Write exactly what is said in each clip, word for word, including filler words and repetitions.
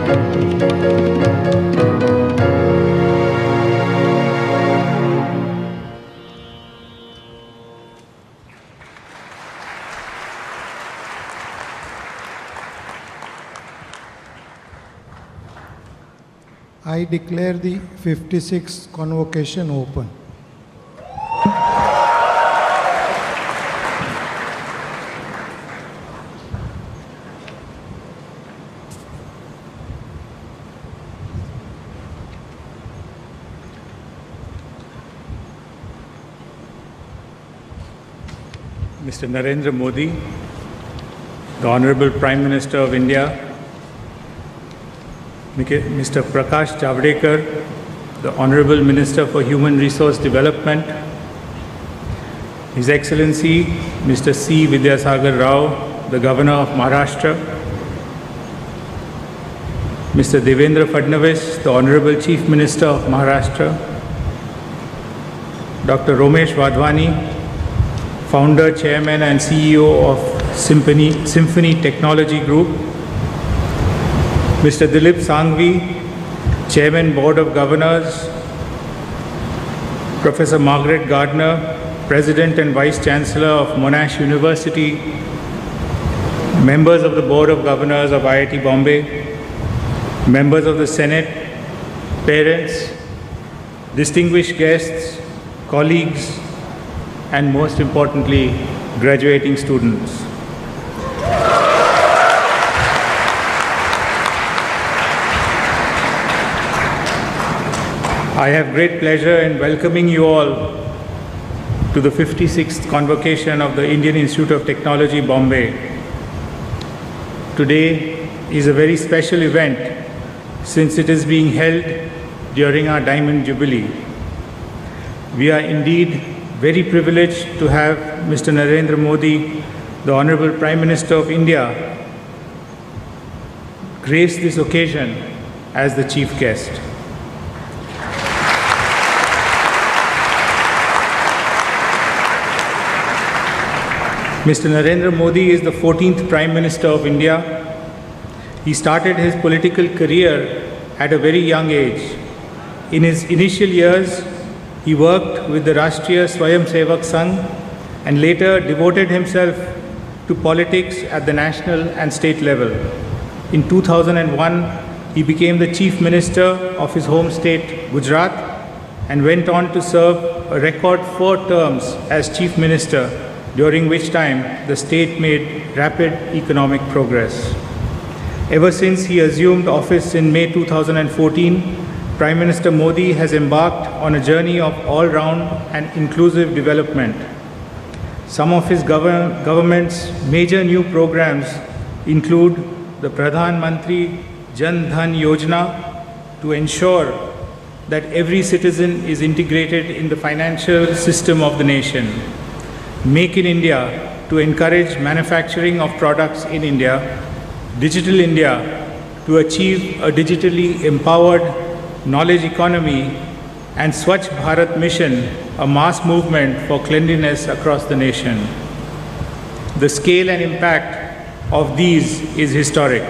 I declare the fifty-sixth convocation open. Mister Narendra Modi, the Honorable Prime Minister of India, Mister Prakash Javadekar, the Honorable Minister for Human Resource Development, His Excellency Mister C. Vidyasagar Rao, the Governor of Maharashtra, Mister Devendra Fadnavis, the Honorable Chief Minister of Maharashtra, Doctor Romesh Wadhwani, Founder, Chairman and C E O of Symphony, Symphony Technology Group, Mister Dilip Sanghvi, Chairman, Board of Governors, Professor Margaret Gardner, President and Vice Chancellor of Monash University, members of the Board of Governors of I I T Bombay, members of the Senate, parents, distinguished guests, colleagues, and most importantly, graduating students. I have great pleasure in welcoming you all to the fifty-sixth convocation of the Indian Institute of Technology, Bombay. Today is a very special event since it is being held during our Diamond Jubilee. We are indeed very privileged to have Mister Narendra Modi, the Honorable Prime Minister of India, grace this occasion as the chief guest. Mister Narendra Modi is the fourteenth Prime Minister of India. He started his political career at a very young age. In his initial years, he worked with the Rashtriya Swayamsevak Sangh and later devoted himself to politics at the national and state level. In two thousand one, he became the Chief Minister of his home state, Gujarat, and went on to serve a record four terms as Chief Minister, during which time the state made rapid economic progress. Ever since he assumed office in May two thousand fourteen, Prime Minister Modi has embarked on a journey of all-round and inclusive development. Some of his gov- government's major new programs include the Pradhan Mantri Jan Dhan Yojana to ensure that every citizen is integrated in the financial system of the nation, Make in India to encourage manufacturing of products in India, Digital India to achieve a digitally empowered knowledge economy, and Swachh Bharat Mission, a mass movement for cleanliness across the nation. The scale and impact of these is historic.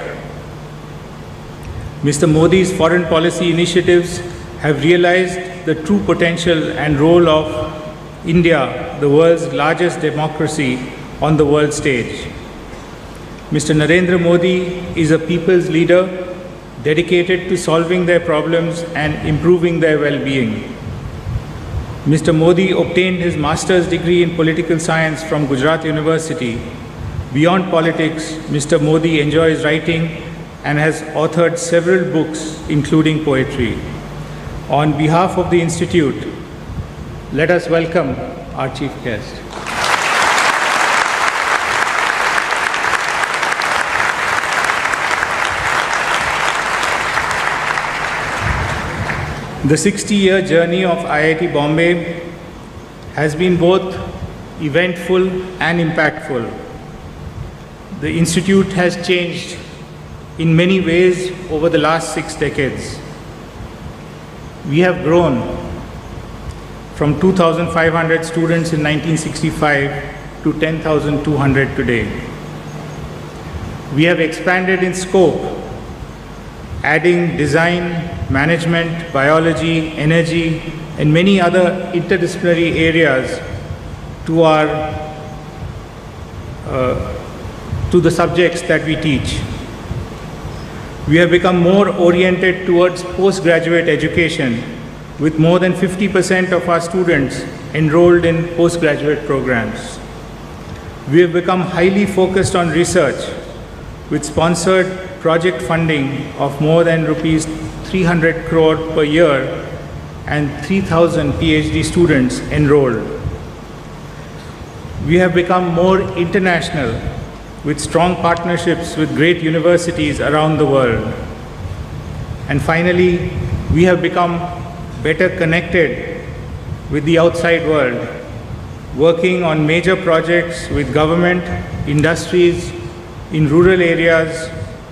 Mister Modi's foreign policy initiatives have realized the true potential and role of India, the world's largest democracy, on the world stage. Mister Narendra Modi is a people's leader dedicated to solving their problems and improving their well-being. Mister Modi obtained his master's degree in political science from Gujarat University. Beyond politics, Mister Modi enjoys writing and has authored several books, including poetry. On behalf of the Institute, let us welcome our chief guest. The sixty-year journey of I I T Bombay has been both eventful and impactful. The Institute has changed in many ways over the last six decades. We have grown from two thousand five hundred students in nineteen sixty-five to ten thousand two hundred today. We have expanded in scope adding design, management, biology, energy, and many other interdisciplinary areas to our uh, to the subjects that we teach. We have become more oriented towards postgraduate education, with more than fifty percent of our students enrolled in postgraduate programs. We have become highly focused on research, with sponsored project funding of more than rupees three hundred crore per year and three thousand PhD students enrolled. We have become more international, with strong partnerships with great universities around the world. And finally, we have become better connected with the outside world, working on major projects with government, industries, in rural areas,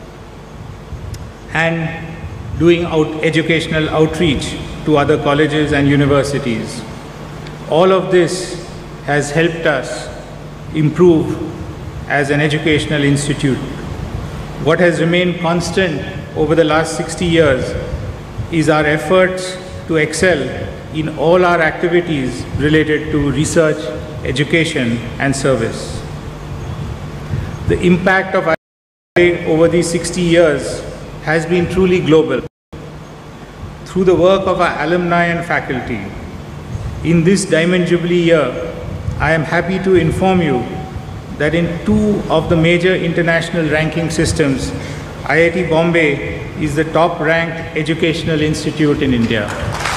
and doing out educational outreach to other colleges and universities. All of this has helped us improve as an educational institute. What has remained constant over the last sixty years is our efforts to excel in all our activities related to research, education, and service. The impact of I I T over these sixty years has been truly global. Through the work of our alumni and faculty, in this Diamond Jubilee year, I am happy to inform you that in two of the major international ranking systems, I I T Bombay is the top-ranked educational institute in India.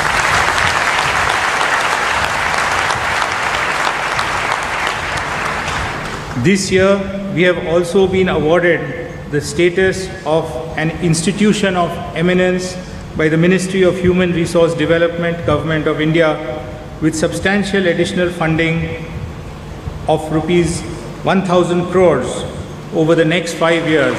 This year, we have also been awarded the status of an institution of eminence by the Ministry of Human Resource Development, Government of India, with substantial additional funding of rupees one thousand crores over the next five years.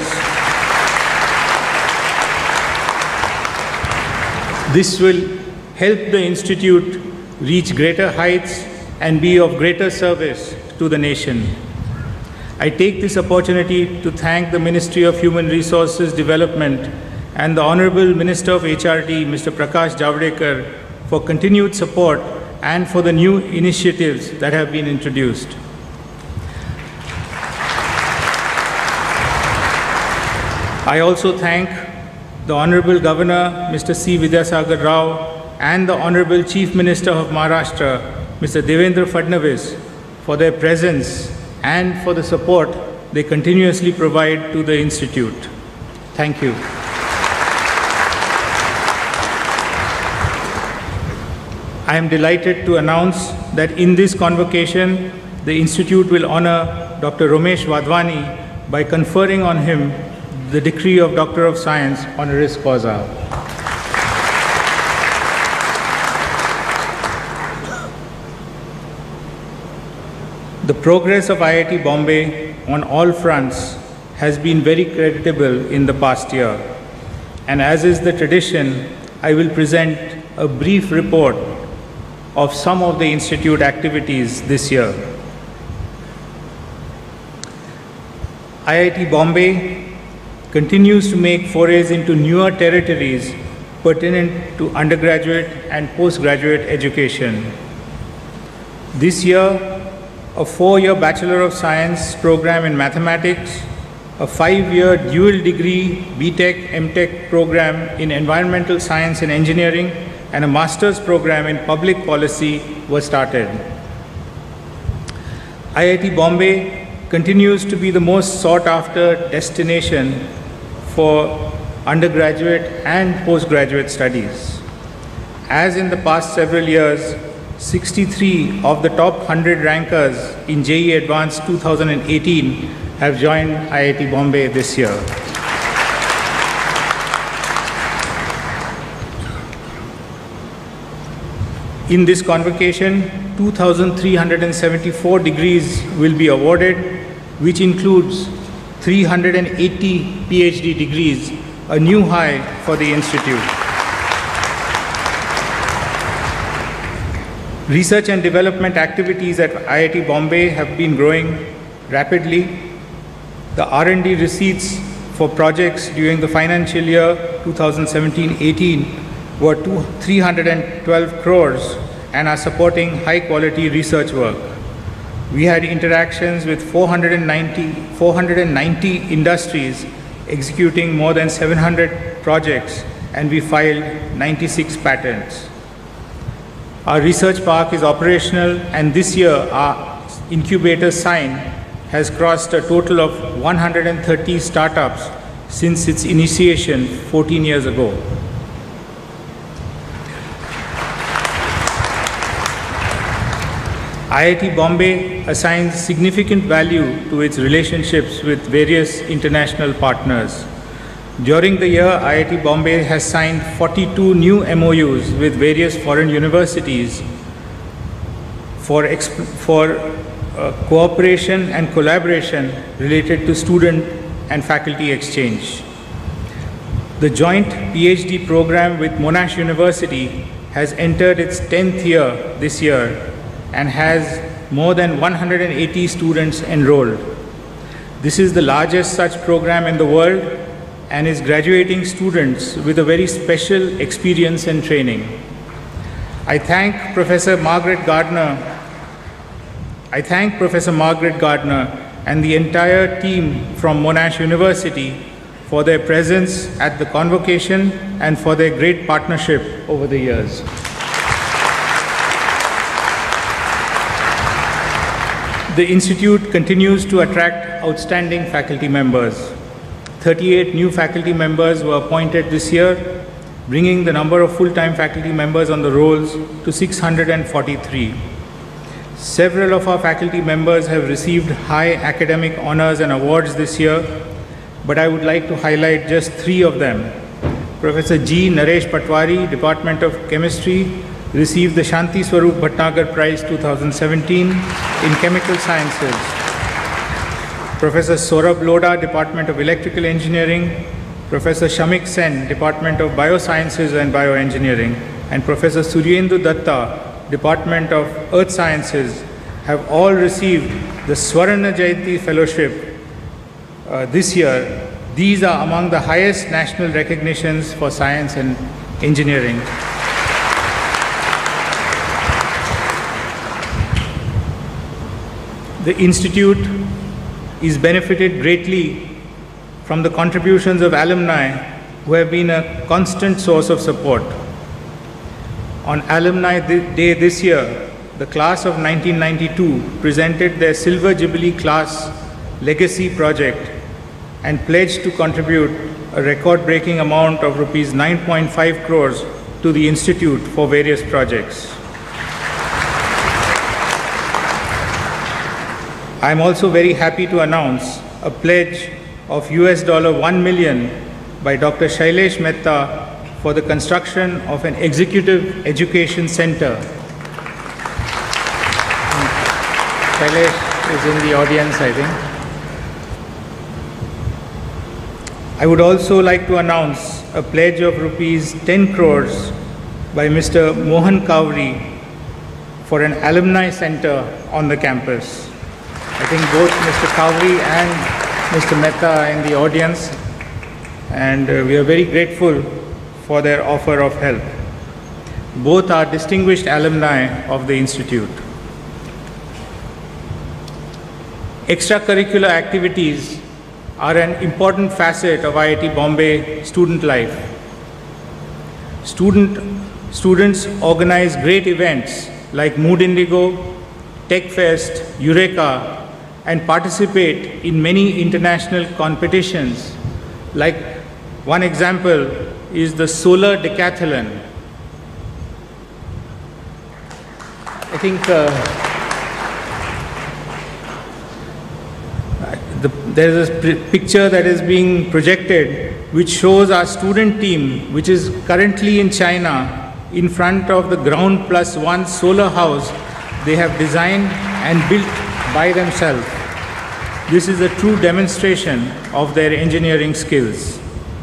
This will help the institute reach greater heights and be of greater service to the nation. I take this opportunity to thank the Ministry of Human Resources Development and the Honorable Minister of H R D, Mister Prakash Javadekar, for continued support and for the new initiatives that have been introduced. I also thank the Honorable Governor, Mister C. Vidyasagar Rao, and the Honorable Chief Minister of Maharashtra, Mister Devendra Fadnavis, for their presence and for the support they continuously provide to the Institute. Thank you. I am delighted to announce that in this convocation, the Institute will honor Doctor Ramesh Wadhwani by conferring on him the decree of Doctor of Science honoris causa. The progress of I I T Bombay on all fronts has been very creditable in the past year, and as is the tradition, I will present a brief report of some of the Institute activities this year. I I T Bombay continues to make forays into newer territories pertinent to undergraduate and postgraduate education. This year, a four-year Bachelor of Science program in mathematics, a five-year dual degree B Tech M Tech program in environmental science and engineering, and a master's program in public policy was started. I I T Bombay continues to be the most sought-after destination for undergraduate and postgraduate studies. As in the past several years, sixty-three of the top one hundred rankers in J E E Advanced two thousand eighteen have joined I I T Bombay this year. In this convocation, two thousand three hundred seventy-four degrees will be awarded, which includes three hundred eighty PhD degrees, a new high for the Institute. Research and development activities at I I T Bombay have been growing rapidly. The R and D receipts for projects during the financial year two thousand seventeen eighteen were three hundred twelve crores and are supporting high quality research work. We had interactions with four hundred ninety industries executing more than seven hundred projects, and we filed ninety-six patents. Our research park is operational, and this year our incubator sign has crossed a total of one hundred thirty startups since its initiation fourteen years ago. I I T Bombay assigns significant value to its relationships with various international partners. During the year, I I T Bombay has signed forty-two new M O Us with various foreign universities for, for uh, cooperation and collaboration related to student and faculty exchange. The joint PhD program with Monash University has entered its tenth year this year and has more than one hundred eighty students enrolled. This is the largest such program in the world and is graduating students with a very special experience and training. I thank Professor Margaret Gardner, I thank Professor Margaret Gardner and the entire team from Monash University for their presence at the convocation and for their great partnership over the years. The Institute continues to attract outstanding faculty members. thirty-eight new faculty members were appointed this year, bringing the number of full-time faculty members on the rolls to six hundred forty-three. Several of our faculty members have received high academic honors and awards this year, but I would like to highlight just three of them. Professor G. Naresh Patwari, Department of Chemistry, received the Shanti Swarup Bhatnagar Prize two thousand seventeen in Chemical Sciences. Professor Saurabh Lodha, Department of Electrical Engineering, Professor Shamik Sen, Department of Biosciences and Bioengineering, and Professor Suryendu Datta, Department of Earth Sciences, have all received the Swarna Jayanti Fellowship uh, this year. These are among the highest national recognitions for science and engineering. The Institute is benefited greatly from the contributions of alumni who have been a constant source of support. On Alumni Day this year, the class of nineteen ninety-two presented their Silver Jubilee Class Legacy Project and pledged to contribute a record-breaking amount of rupees nine point five crores to the Institute for various projects. I am also very happy to announce a pledge of U S dollar one million by Doctor Shailesh Mehta for the construction of an executive education center. Shailesh is in the audience, I think. I would also like to announce a pledge of rupees ten crores by Mister Mohan Kavri for an alumni center on the campus. I think both Mister Kavri and Mister Mehta are in the audience, and uh, we are very grateful for their offer of help. Both are distinguished alumni of the Institute. Extracurricular activities are an important facet of I I T Bombay student life. Student, students organize great events like Mood Indigo, Tech Fest, Eureka, and participate in many international competitions. Like one example is the Solar Decathlon. I think uh, the, there is a picture that is being projected which shows our student team, which is currently in China, in front of the Ground Plus One solar house they have designed and built by themselves. This is a true demonstration of their engineering skills.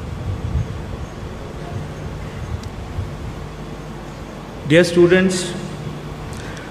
Dear students,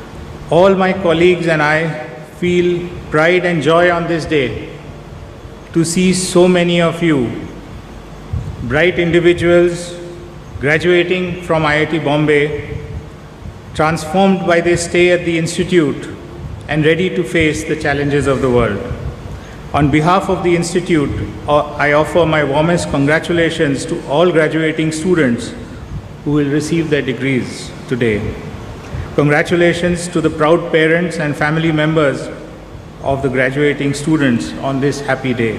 all my colleagues and I feel pride and joy on this day to see so many of you, bright individuals, graduating from I I T Bombay, transformed by their stay at the Institute and ready to face the challenges of the world. On behalf of the Institute, I offer my warmest congratulations to all graduating students who will receive their degrees today. Congratulations to the proud parents and family members of the graduating students on this happy day.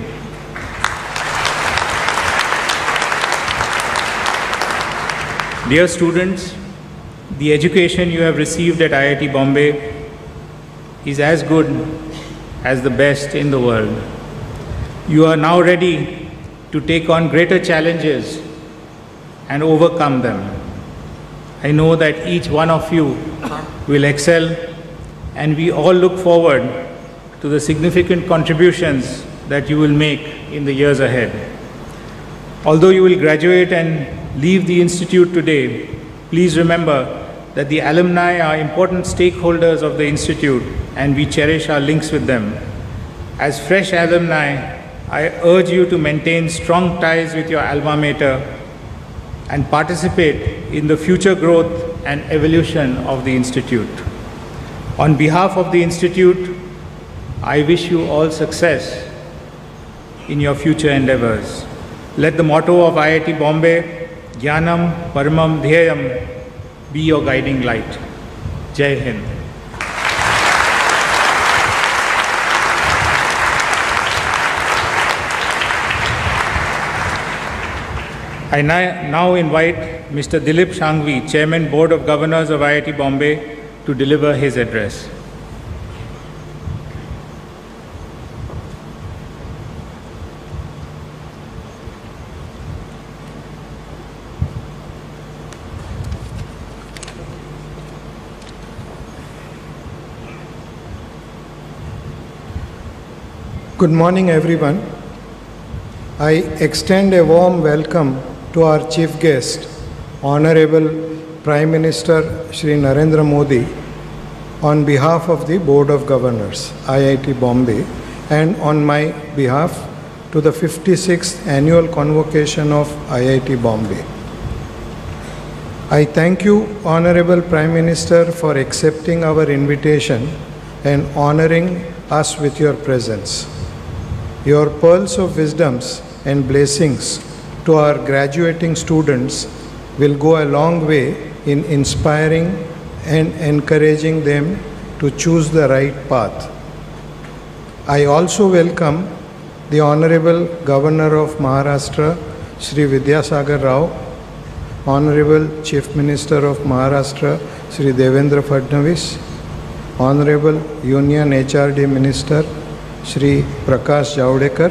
Dear students, the education you have received at I I T Bombay is as good as the best in the world. You are now ready to take on greater challenges and overcome them. I know that each one of you will excel, and we all look forward to the significant contributions that you will make in the years ahead. Although you will graduate and leave the Institute today, please remember that the alumni are important stakeholders of the Institute, and we cherish our links with them. As fresh alumni, I urge you to maintain strong ties with your alma mater and participate in the future growth and evolution of the Institute. On behalf of the Institute, I wish you all success in your future endeavors. Let the motto of I I T Bombay, Jnanam Paramam Dhyayam, be your guiding light. Jai Hind. I now invite Mister Dilip Shangvi, Chairman, Board of Governors of I I T Bombay, to deliver his address. Good morning, everyone. I extend a warm welcome to our chief guest, Honorable Prime Minister Shri Narendra Modi, on behalf of the Board of Governors, I I T Bombay, and on my behalf to the fifty-sixth Annual Convocation of I I T Bombay. I thank you, Honorable Prime Minister, for accepting our invitation and honoring us with your presence. Your pearls of wisdoms and blessings to our graduating students will go a long way in inspiring and encouraging them to choose the right path. I also welcome the Honorable Governor of Maharashtra, Shri Vidyasagar Rao, Honorable Chief Minister of Maharashtra, Shri Devendra Fadnavis, Honorable Union H R D Minister, Shri Prakash Javadekar,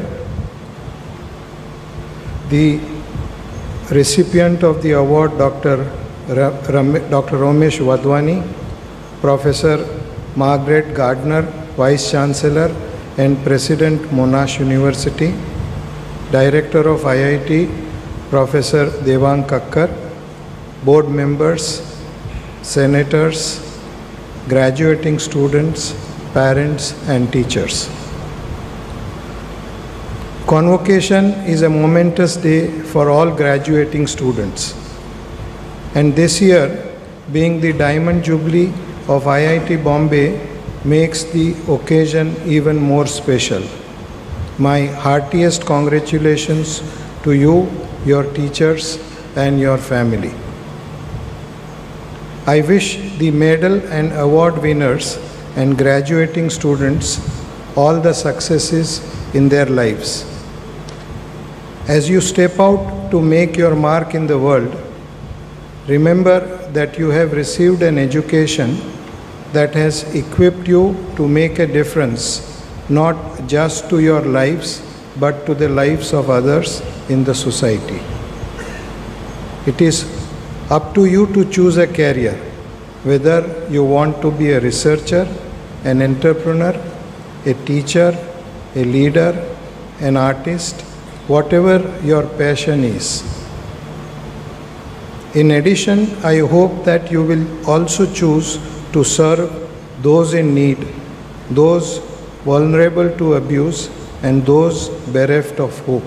the recipient of the award, Doctor Doctor Romesh Wadhwani, Professor Margaret Gardner, Vice Chancellor and President, Monash University, Director of I I T, Professor Devang Kakkar, Board members, Senators, graduating students, parents and teachers. Convocation is a momentous day for all graduating students. And this year, being the Diamond Jubilee of I I T Bombay, makes the occasion even more special. My heartiest congratulations to you, your teachers, and your family. I wish the medal and award winners and graduating students all the successes in their lives. As you step out to make your mark in the world, remember that you have received an education that has equipped you to make a difference, not just to your lives, but to the lives of others in the society. It is up to you to choose a career, whether you want to be a researcher, an entrepreneur, a teacher, a leader, an artist, whatever your passion is. In addition, I hope that you will also choose to serve those in need, those vulnerable to abuse and those bereft of hope.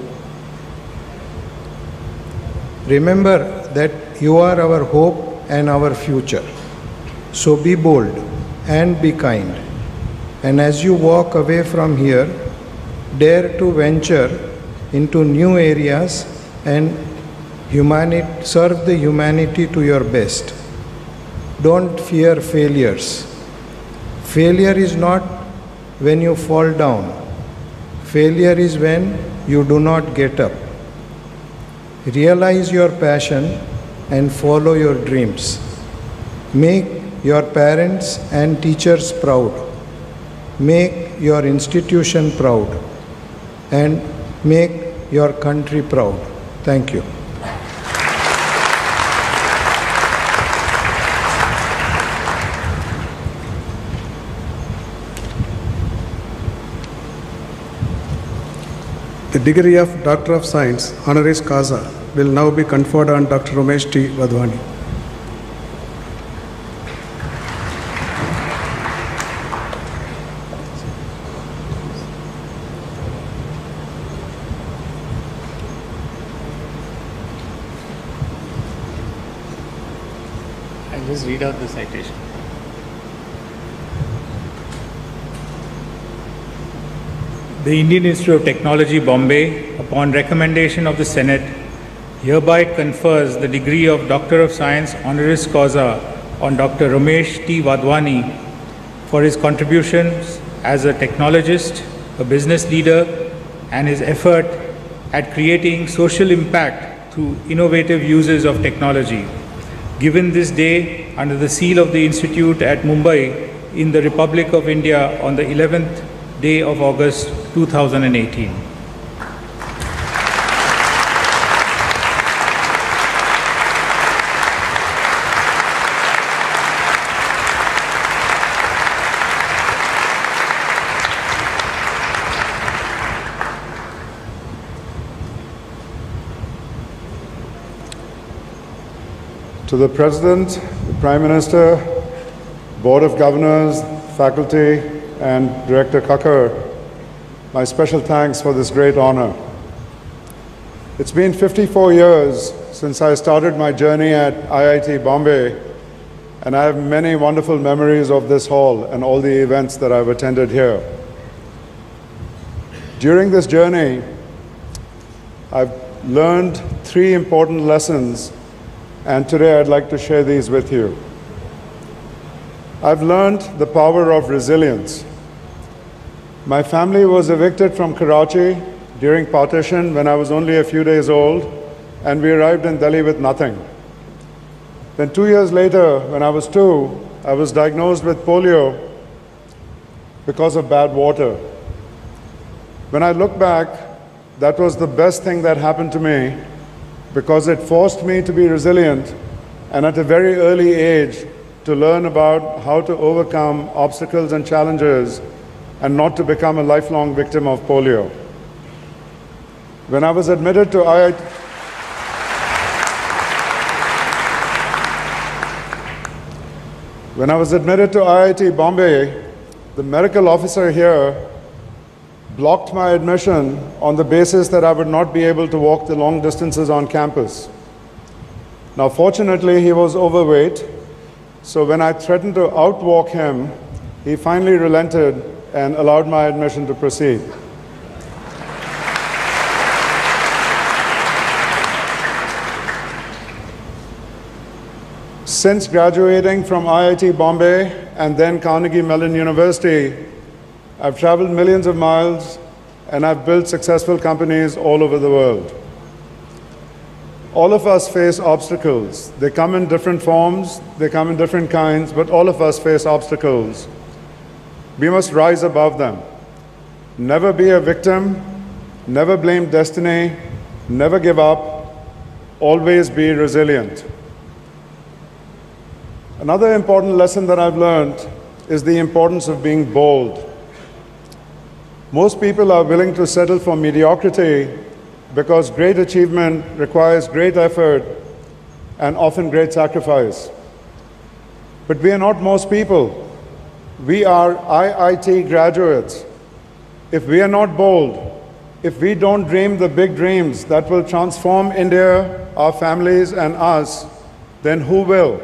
Remember that you are our hope and our future. So be bold and be kind. And as you walk away from here, dare to venture into new areas and humanity, serve the humanity to your best. Don't fear failures. Failure is not when you fall down. Failure is when you do not get up. Realize your passion and follow your dreams. Make your parents and teachers proud. Make your institution proud. And make your country proud. Thank you. The degree of Doctor of Science, honoris causa, will now be conferred on Doctor Ramesh T. Wadhwani. I'll just read out the citation. The Indian Institute of Technology, Bombay, upon recommendation of the Senate, hereby confers the degree of Doctor of Science honoris causa on Doctor Ramesh T. Wadhwani for his contributions as a technologist, a business leader, and his effort at creating social impact through innovative uses of technology. Given this day under the seal of the Institute at Mumbai in the Republic of India on the eleventh day of August two thousand eighteen. To the President, the Prime Minister, Board of Governors, faculty, and Director Kakkar, my special thanks for this great honor. It's been fifty-four years since I started my journey at I I T Bombay, and I have many wonderful memories of this hall and all the events that I've attended here. During this journey, I've learned three important lessons, and today I'd like to share these with you. I've learned the power of resilience. My family was evicted from Karachi during partition when I was only a few days old, and we arrived in Delhi with nothing. Then two years later, when I was two, I was diagnosed with polio because of bad water. When I look back, that was the best thing that happened to me because it forced me to be resilient and at a very early age to learn about how to overcome obstacles and challenges and not to become a lifelong victim of polio. When I was admitted to I I T, when I was admitted to I I T Bombay, the medical officer here blocked my admission on the basis that I would not be able to walk the long distances on campus. Now, fortunately, he was overweight, so when I threatened to outwalk him, he finally relented and allowed my admission to proceed. Since graduating from I I T Bombay and then Carnegie Mellon University, I've traveled millions of miles and I've built successful companies all over the world. All of us face obstacles. They come in different forms, they come in different kinds, but all of us face obstacles. We must rise above them. Never be a victim, never blame destiny, never give up, always be resilient. Another important lesson that I've learned is the importance of being bold. Most people are willing to settle for mediocrity because great achievement requires great effort and often great sacrifice. But we are not most people. We are I I T graduates. If we are not bold, if we don't dream the big dreams that will transform India, our families, and us, then who will?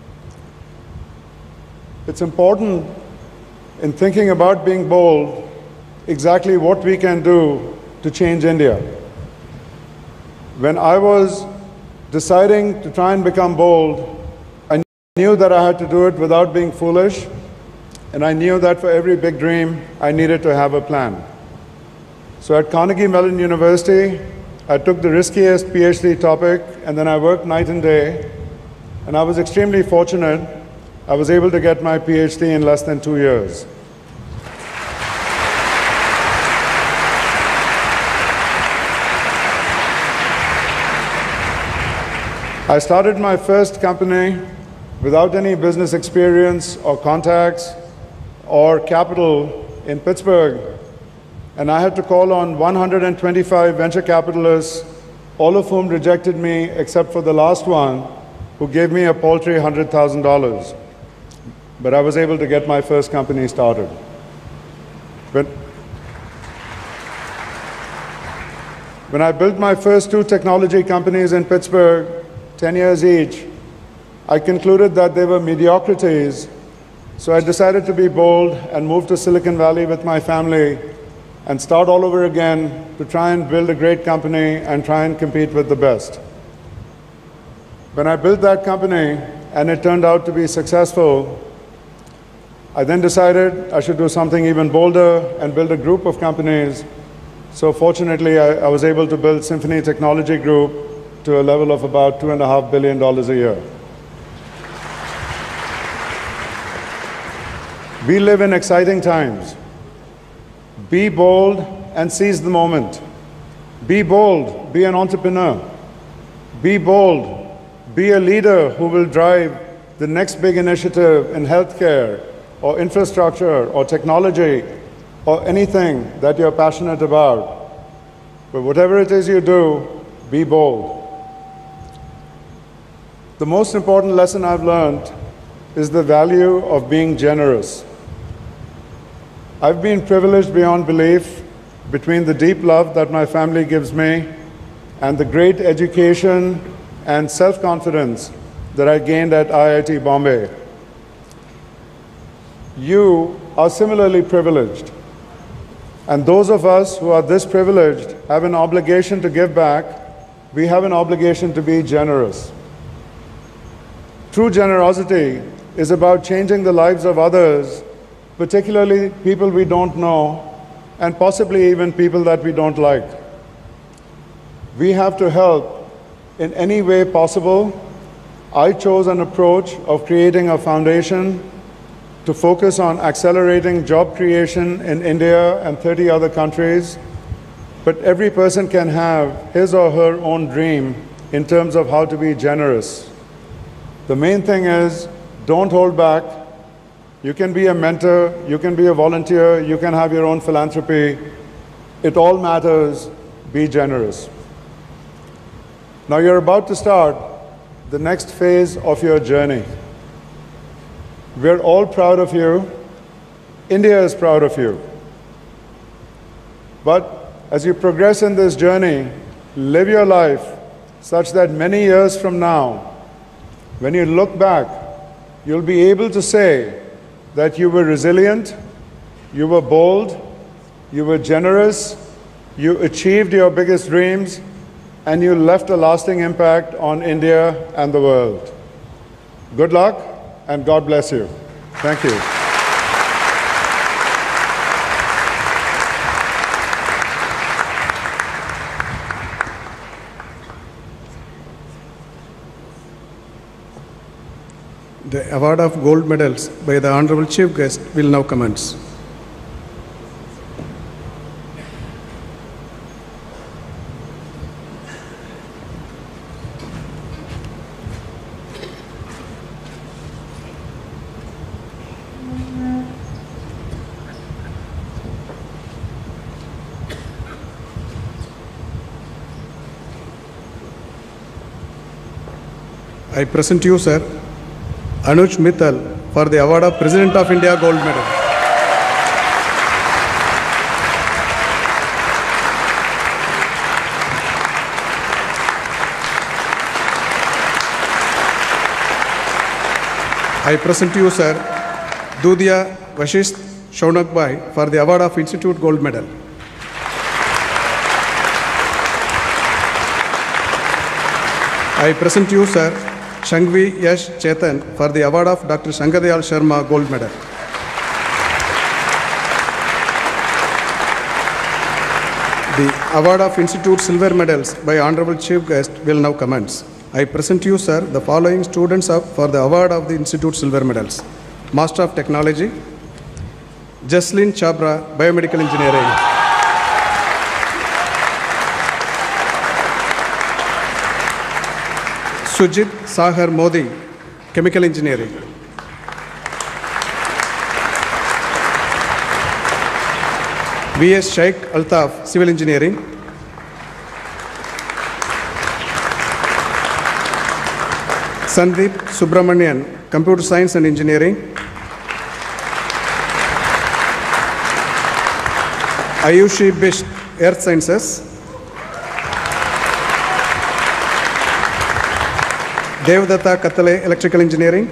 It's important in thinking about being bold, exactly what we can do to change India. When I was deciding to try and become bold, I knew that I had to do it without being foolish, and I knew that for every big dream, I needed to have a plan. So at Carnegie Mellon University, I took the riskiest PhD topic, and then I worked night and day, and I was extremely fortunate. I was able to get my PhD in less than two years. I started my first company without any business experience or contacts or capital in Pittsburgh, and I had to call on one hundred twenty-five venture capitalists, all of whom rejected me except for the last one, who gave me a paltry one hundred thousand dollars. But I was able to get my first company started. When, when I built my first two technology companies in Pittsburgh, ten years each, I concluded that they were mediocrities, so I decided to be bold and move to Silicon Valley with my family and start all over again to try and build a great company and try and compete with the best. When I built that company and it turned out to be successful, I then decided I should do something even bolder and build a group of companies. So fortunately, I, I was able to build Symphony Technology Group to a level of about two and a half billion dollars a year. We live in exciting times. Be bold and seize the moment. Be bold, be an entrepreneur. Be bold, be a leader who will drive the next big initiative in healthcare or infrastructure or technology or anything that you're passionate about. But whatever it is you do, be bold. The most important lesson I've learned is the value of being generous. I've been privileged beyond belief between the deep love that my family gives me and the great education and self-confidence that I gained at I I T Bombay. You are similarly privileged. And those of us who are this privileged have an obligation to give back. We have an obligation to be generous. True generosity is about changing the lives of others, particularly people we don't know, and possibly even people that we don't like. We have to help in any way possible. I chose an approach of creating a foundation to focus on accelerating job creation in India and thirty other countries, but every person can have his or her own dream in terms of how to be generous. The main thing is, don't hold back. You can be a mentor, you can be a volunteer, you can have your own philanthropy. It all matters. Be generous. Now you're about to start the next phase of your journey. We're all proud of you. India is proud of you. But as you progress in this journey, live your life such that many years from now, when you look back, you'll be able to say that you were resilient, you were bold, you were generous, you achieved your biggest dreams, and you left a lasting impact on India and the world. Good luck, and God bless you. Thank you. The award of gold medals by the Honorable Chief Guest will now commence. I present to you, sir, Anuj Mittal for the award of President of India Gold Medal. I present to you, sir, Dudia Vashisht Shaunakbai for the award of Institute Gold Medal. I present to you, sir, Shangvi Yash Chetan for the award of Doctor Shangadayal Sharma Gold Medal. The award of Institute Silver Medals by Honorable Chief Guest will now commence. I present to you, sir, the following students up for the award of the Institute Silver Medals. Master of Technology, Jaslin Chabra, Biomedical Engineering. Sujit Sahar Modi, Chemical Engineering. V S Sheikh Altaf, Civil Engineering. Sandeep Subramanian, Computer Science and Engineering. Ayushi Bisht, Earth Sciences. Devdatta Katale, Electrical Engineering.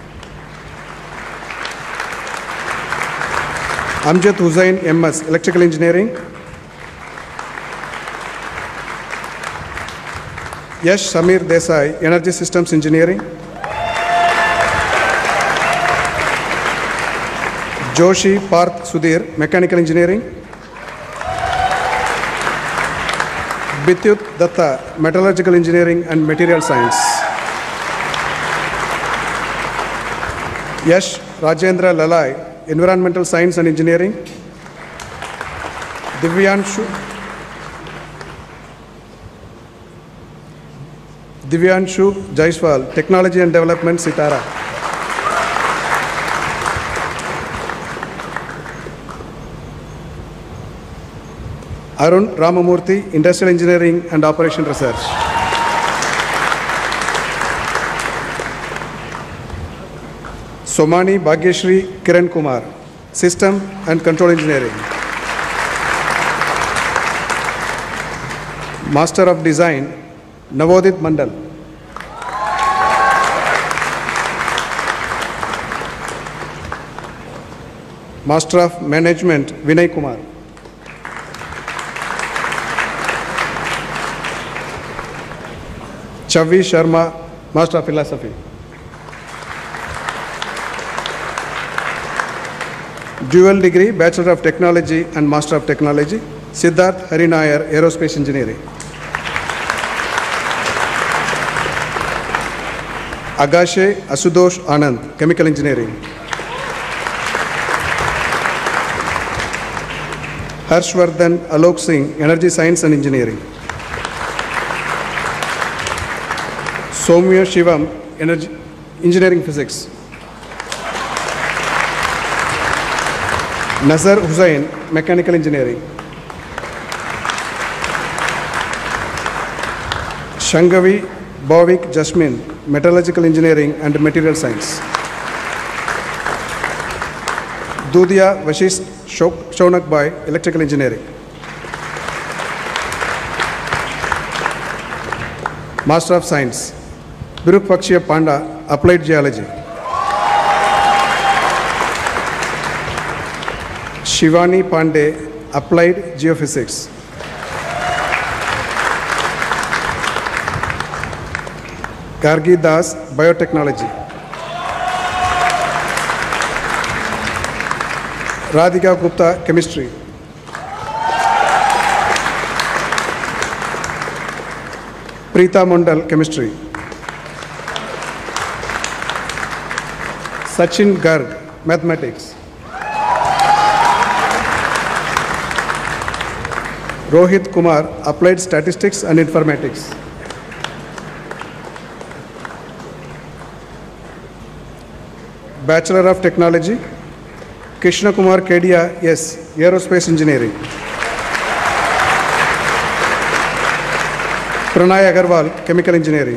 Amjad Hussain, M S, Electrical Engineering. Yash Samir Desai, Energy Systems Engineering. Joshi Parth Sudhir, Mechanical Engineering. Bityut Datta, Metallurgical Engineering and Material Science. Yash Rajendra Lalai, Environmental Science and Engineering. Divyanshu Divyanshu Jaiswal, Technology and Development, Sitara. Arun Ramamurthy, Industrial Engineering and Operation Research. Somani Bhagyashri Kiran Kumar, System and Control Engineering. Master of Design, Navodit Mandal. Master of Management, Vinay Kumar. Chavi Sharma, Master of Philosophy. Dual degree, Bachelor of Technology and Master of Technology, Siddharth Harinayar, Aerospace Engineering. Agashe Asudosh Anand, Chemical Engineering. Harshvardhan Alok Singh, Energy Science and Engineering. Soumya Shivam, Energy, Engineering Physics. Nazar Hussain, Mechanical Engineering. Shangavi Bhavik Jasmine, Metallurgical Engineering and Material Science. Dudia Vashisht Shaunakbai, Electrical Engineering. Master of Science, Biruk Pakshiya Panda, Applied Geology. Shivani Pandey, Applied Geophysics. Gargi Das, Biotechnology. Radhika Gupta, Chemistry. Preeta Mondal, Chemistry. Sachin Garg, Mathematics. Rohit Kumar, Applied Statistics and Informatics. Bachelor of Technology, Krishna Kumar Kedia, yes, Aerospace Engineering. Pranay Agarwal, Chemical Engineering.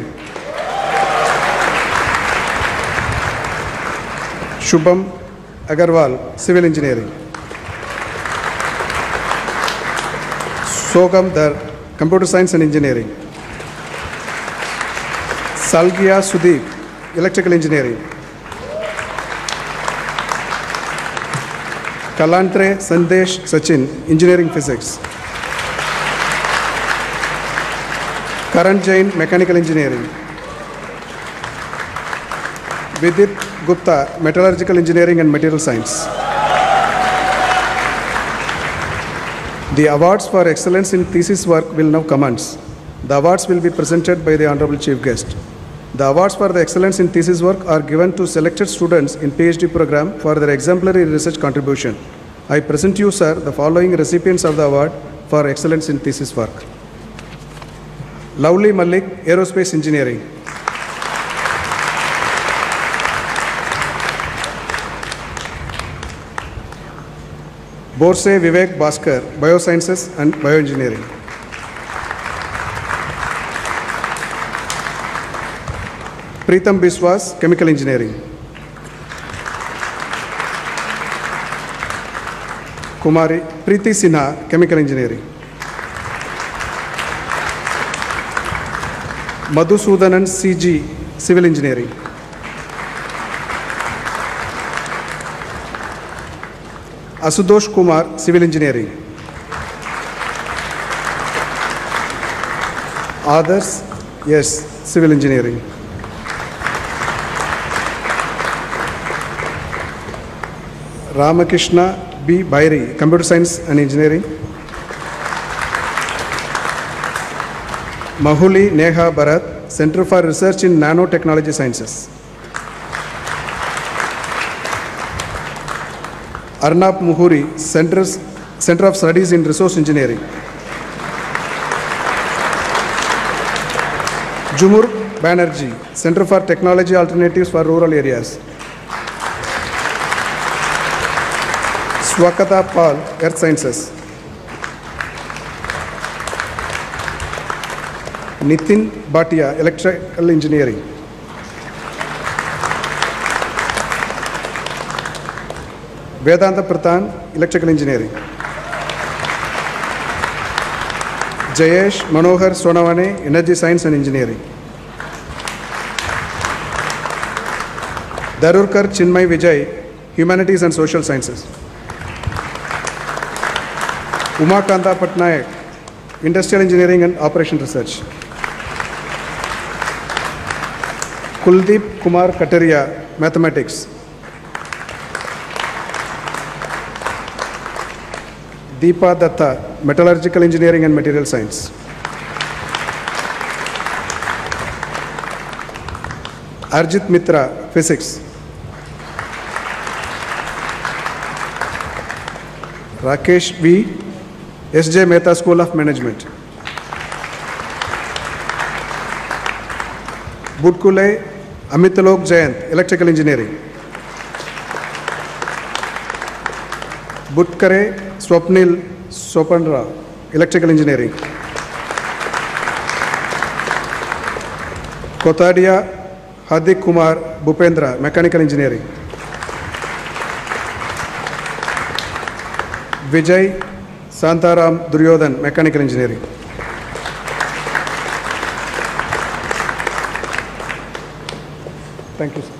Shubham Agarwal, Civil Engineering. Sogam Dar, Computer Science and Engineering. Salgia Sudeep, Electrical Engineering. Kalantre Sandesh Sachin, Engineering Physics. Karan Jain, Mechanical Engineering. Vidit Gupta, Metallurgical Engineering and Material Science. The awards for excellence in thesis work will now commence. The awards will be presented by the Honorable Chief Guest. The awards for the excellence in thesis work are given to selected students in PhD program for their exemplary research contribution. I present you, sir, the following recipients of the award for excellence in thesis work. Lovely Malik, Aerospace Engineering. Borse Vivek Bhaskar, Biosciences and Bioengineering. Preetham Biswas, Chemical Engineering. Kumari Preeti Sinha, Chemical Engineering. Madhusudanan C G, Civil Engineering. Asutosh Kumar, Civil Engineering. Others, yes, Civil Engineering. Ramakrishna B. Bairi, Computer Science and Engineering. Mahuli Neha Bharat, Center for Research in Nanotechnology Sciences. Arnab Muhuri, Centers, Center of Studies in Resource Engineering. Jumur Banerjee, Center for Technology Alternatives for Rural Areas. Swakata Paul, Earth Sciences. Nitin Bhatia, Electrical Engineering. Vedanta Prathan, Electrical Engineering. Jayesh Manohar Sonavane, Energy Science and Engineering. Darurkar Chinmay Vijay, Humanities and Social Sciences. Umakanta Patnaik, Industrial Engineering and Operation Research. Kuldeep Kumar Kataria, Mathematics. Deepa Datta, Metallurgical Engineering and Material Science. Arjit Mitra, Physics. Rakesh V, S J Mehta School of Management. Budkule Amitalok Jayant, Electrical Engineering. Butkare Swapnil Sopandra, Electrical Engineering. Kotadia Hadik Kumar Bhupendra, Mechanical Engineering. Vijay Santaram Duryodhan, Mechanical Engineering. Thank you, sir.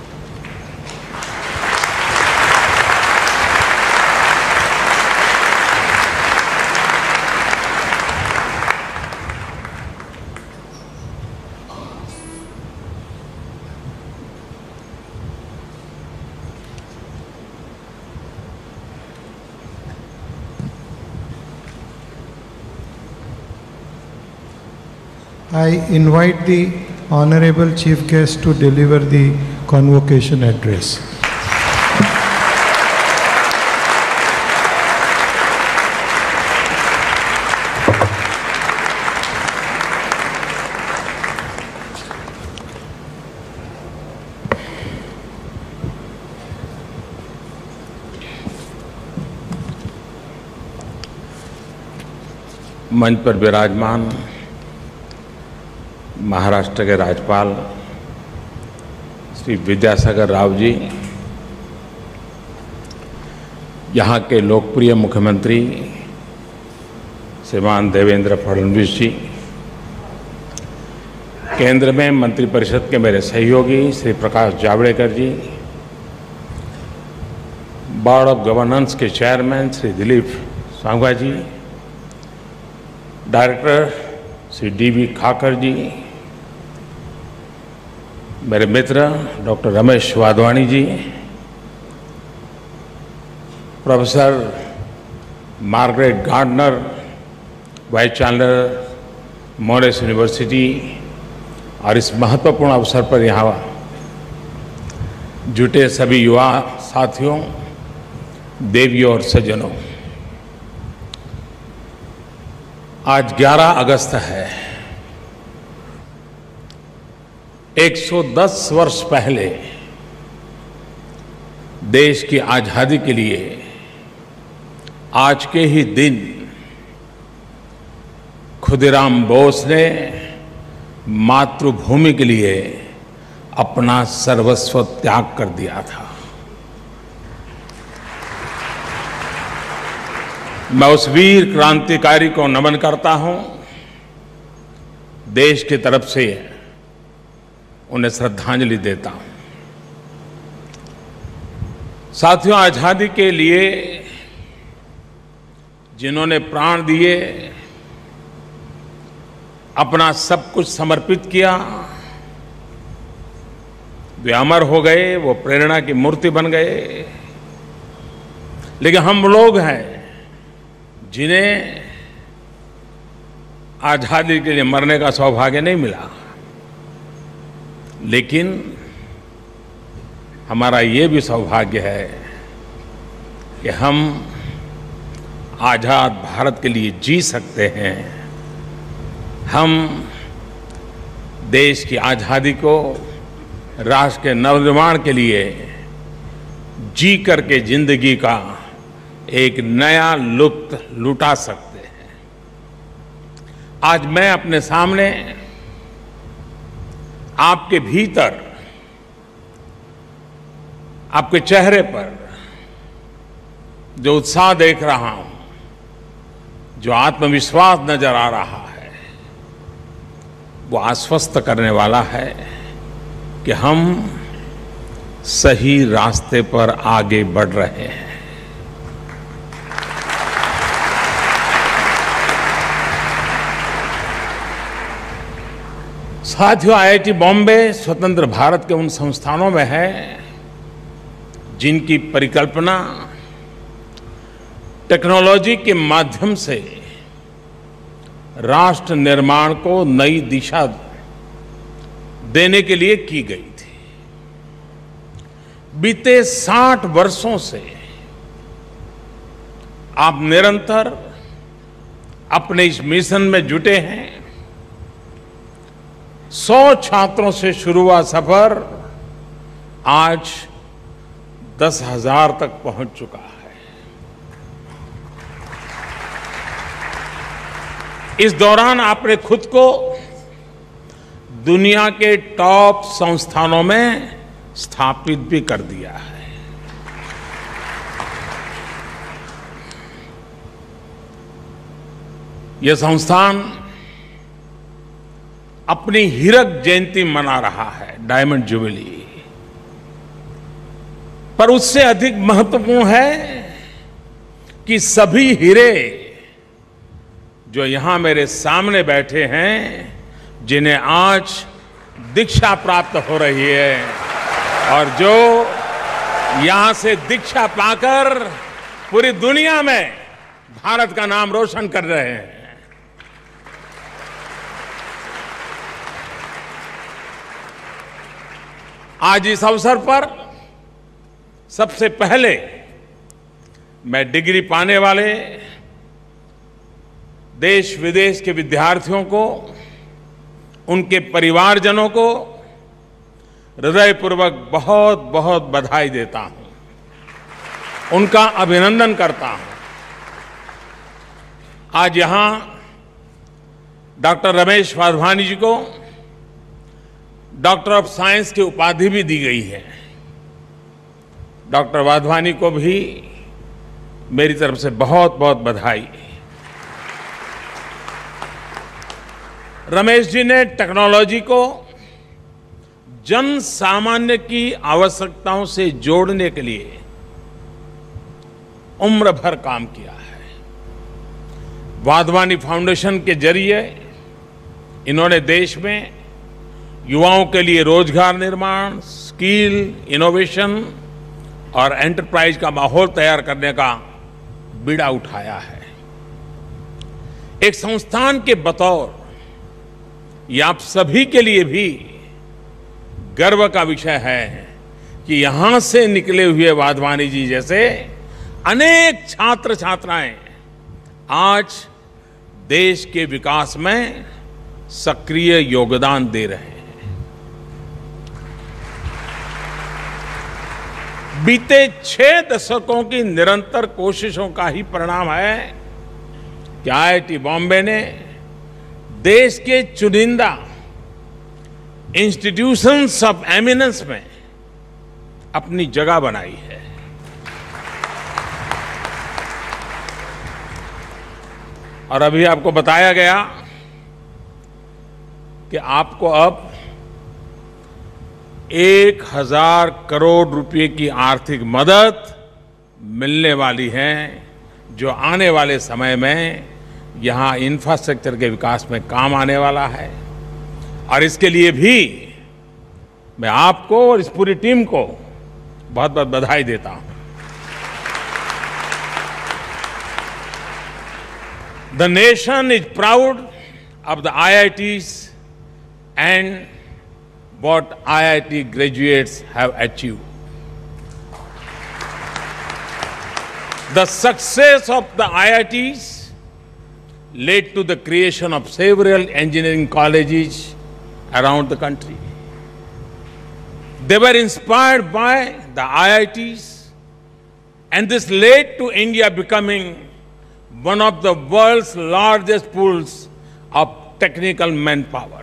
I invite the Honorable Chief Guest to deliver the convocation address. मंच पर विराजमान महाराष्ट्र के राज्यपाल श्री विद्यासागर राव जी, यहाँ के लोकप्रिय मुख्यमंत्री श्रीमान देवेंद्र फडणवीस जी, केंद्र में मंत्रिपरिषद के मेरे सहयोगी Shri Prakash Javadekar ji, board of governance के chairman Shri Dilip Sanghvi ji, director Shri D V Khakhar ji, मेरे मित्र doctor Ramesh Wadhwani ji, professor Margaret Gardner, vice chancellor Morris university, और इस महत्वपूर्ण अवसर पर यहाँ जुटे सभी युवा साथियों, देवियों और सज्जनों, आज ग्यारह अगस्त है। एक सौ दस वर्ष पहले देश की आजादी के लिए आज के ही दिन खुदीराम बोस ने मातृभूमि के लिए अपना सर्वस्व त्याग कर दिया था। मैं उस वीर क्रांतिकारी को नमन करता हूं, देश की तरफ से उन्हें श्रद्धांजलि देता हूं। साथियों, आजादी के लिए जिन्होंने प्राण दिए, अपना सब कुछ समर्पित किया, वे अमर हो गए, वो प्रेरणा की मूर्ति बन गए। लेकिन हम लोग हैं जिन्हें आजादी के लिए मरने का सौभाग्य नहीं मिला, लेकिन हमारा ये भी सौभाग्य है कि हम आजाद भारत के लिए जी सकते हैं। हम देश की आजादी को, राष्ट्र के नवनिर्माण के लिए जी करके जिंदगी का एक नया लुत्फ लुटा सकते हैं। आज मैं अपने सामने, आपके भीतर, आपके चेहरे पर जो उत्साह देख रहा हूं, जो आत्मविश्वास नजर आ रहा है, वो आश्वस्त करने वाला है कि हम सही रास्ते पर आगे बढ़ रहे हैं। साथियों, आई आई टी बॉम्बे स्वतंत्र भारत के उन संस्थानों में है जिनकी परिकल्पना टेक्नोलॉजी के माध्यम से राष्ट्र निर्माण को नई दिशा देने के लिए की गई थी। बीते साठ वर्षों से आप निरंतर अपने इस मिशन में जुटे हैं। सौ छात्रों से शुरू हुआ सफर आज दस हजार तक पहुंच चुका है। इस दौरान आपने खुद को दुनिया के टॉप संस्थानों में स्थापित भी कर दिया है। यह संस्थान अपनी हीरक जयंती मना रहा है, डायमंड जुबली। पर उससे अधिक महत्वपूर्ण है कि सभी हीरे जो यहां मेरे सामने बैठे हैं, जिन्हें आज दीक्षा प्राप्त हो रही है और जो यहां से दीक्षा पाकर पूरी दुनिया में भारत का नाम रोशन कर रहे हैं। आज इस अवसर पर सबसे पहले मैं डिग्री पाने वाले देश विदेश के विद्यार्थियों को, उनके परिवारजनों को हृदयपूर्वक बहुत बहुत बधाई देता हूं, उनका अभिनंदन करता हूं। आज यहां डॉक्टर रमेश वाधवानी जी को डॉक्टर ऑफ साइंस की उपाधि भी दी गई है। डॉक्टर वाधवानी को भी मेरी तरफ से बहुत बहुत बधाई। रमेश जी ने टेक्नोलॉजी को जन सामान्य की आवश्यकताओं से जोड़ने के लिए उम्र भर काम किया है। वाधवानी फाउंडेशन के जरिए इन्होंने देश में युवाओं के लिए रोजगार निर्माण, स्किल, इनोवेशन और एंटरप्राइज का माहौल तैयार करने का बीड़ा उठाया है। एक संस्थान के बतौर ये आप सभी के लिए भी गर्व का विषय है कि यहां से निकले हुए वाधवानी जी जैसे अनेक छात्र छात्राएं आज देश के विकास में सक्रिय योगदान दे रहे हैं। बीते छह दशकों की निरंतर कोशिशों का ही परिणाम है कि आई आई टी बॉम्बे ने देश के चुनिंदा इंस्टीट्यूशंस ऑफ एमिनेंस में अपनी जगह बनाई है। और अभी आपको बताया गया कि आपको अब एक हजार करोड़ रुपए की आर्थिक मदद मिलने वाली है, जो आने वाले समय में यहां इंफ्रास्ट्रक्चर के विकास में काम आने वाला है। और इसके लिए भी मैं आपको और इस पूरी टीम को बहुत बहुत बधाई देता हूं। The nation is proud of the I I Ts and what I I T graduates have achieved. The success of the I I Ts led to the creation of several engineering colleges around the country. They were inspired by the I I Ts, and this led to India becoming one of the world's largest pools of technical manpower.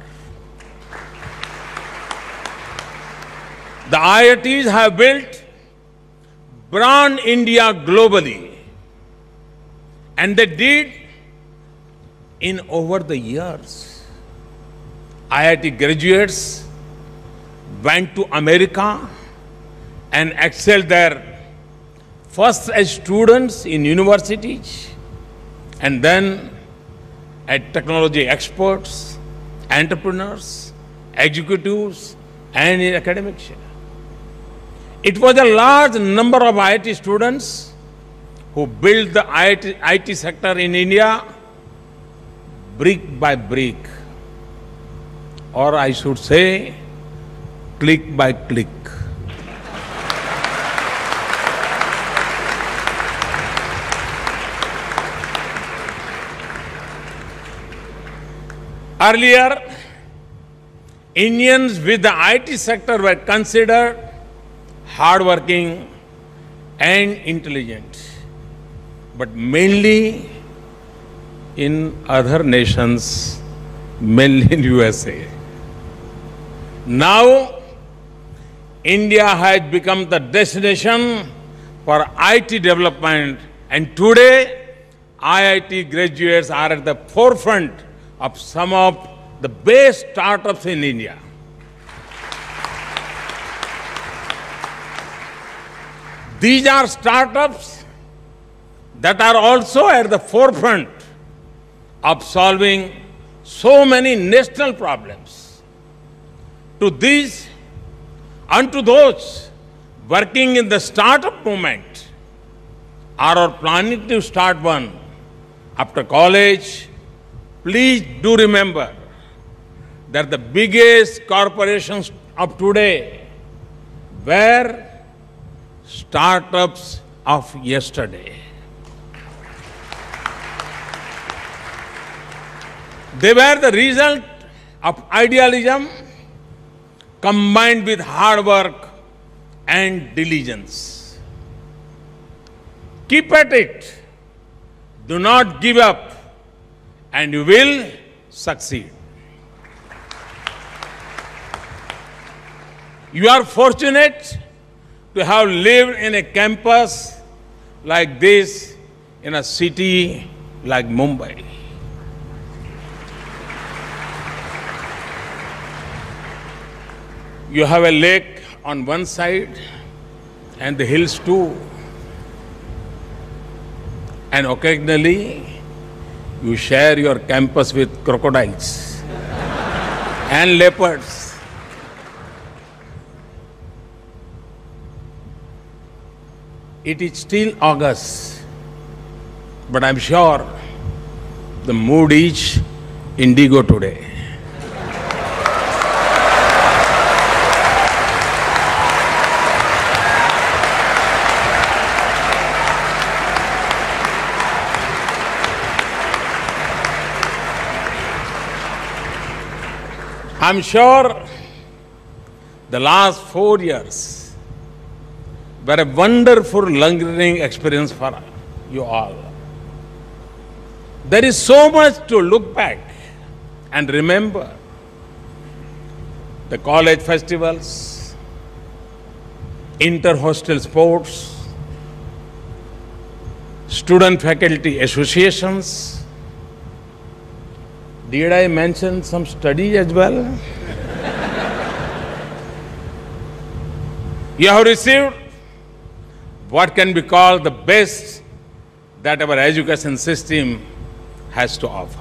The I I Ts have built brand India globally, and they did in over the years. I I T graduates went to America and excelled there, first as students in universities and then as technology experts, entrepreneurs, executives, and in academics. It was a large number of I I T students who built the I I T, I T sector in India brick by brick, or I should say click by click. Earlier, Indians with the I T sector were considered hardworking and intelligent, but mainly in other nations, mainly in U S A. Now, India has become the destination for I T development, and today I I T graduates are at the forefront of some of the best startups in India. These are startups that are also at the forefront of solving so many national problems. To these and to those working in the startup movement or are planning to start one after college, please do remember that the biggest corporations of today were startups of yesterday. They were the result of idealism combined with hard work and diligence. Keep at it. Do not give up, and you will succeed. You are fortunate to have lived in a campus like this in a city like Mumbai. You have a lake on one side and the hills too. and occasionally you share your campus with crocodiles and leopards. It is still August, but I'm sure the mood is indigo today. I'm sure the last four years were a wonderful learning experience for you all. There is so much to look back and remember. The college festivals, inter-hostel sports, student-faculty associations. Did I mention some study as well? You have received what can be called the best that our education system has to offer.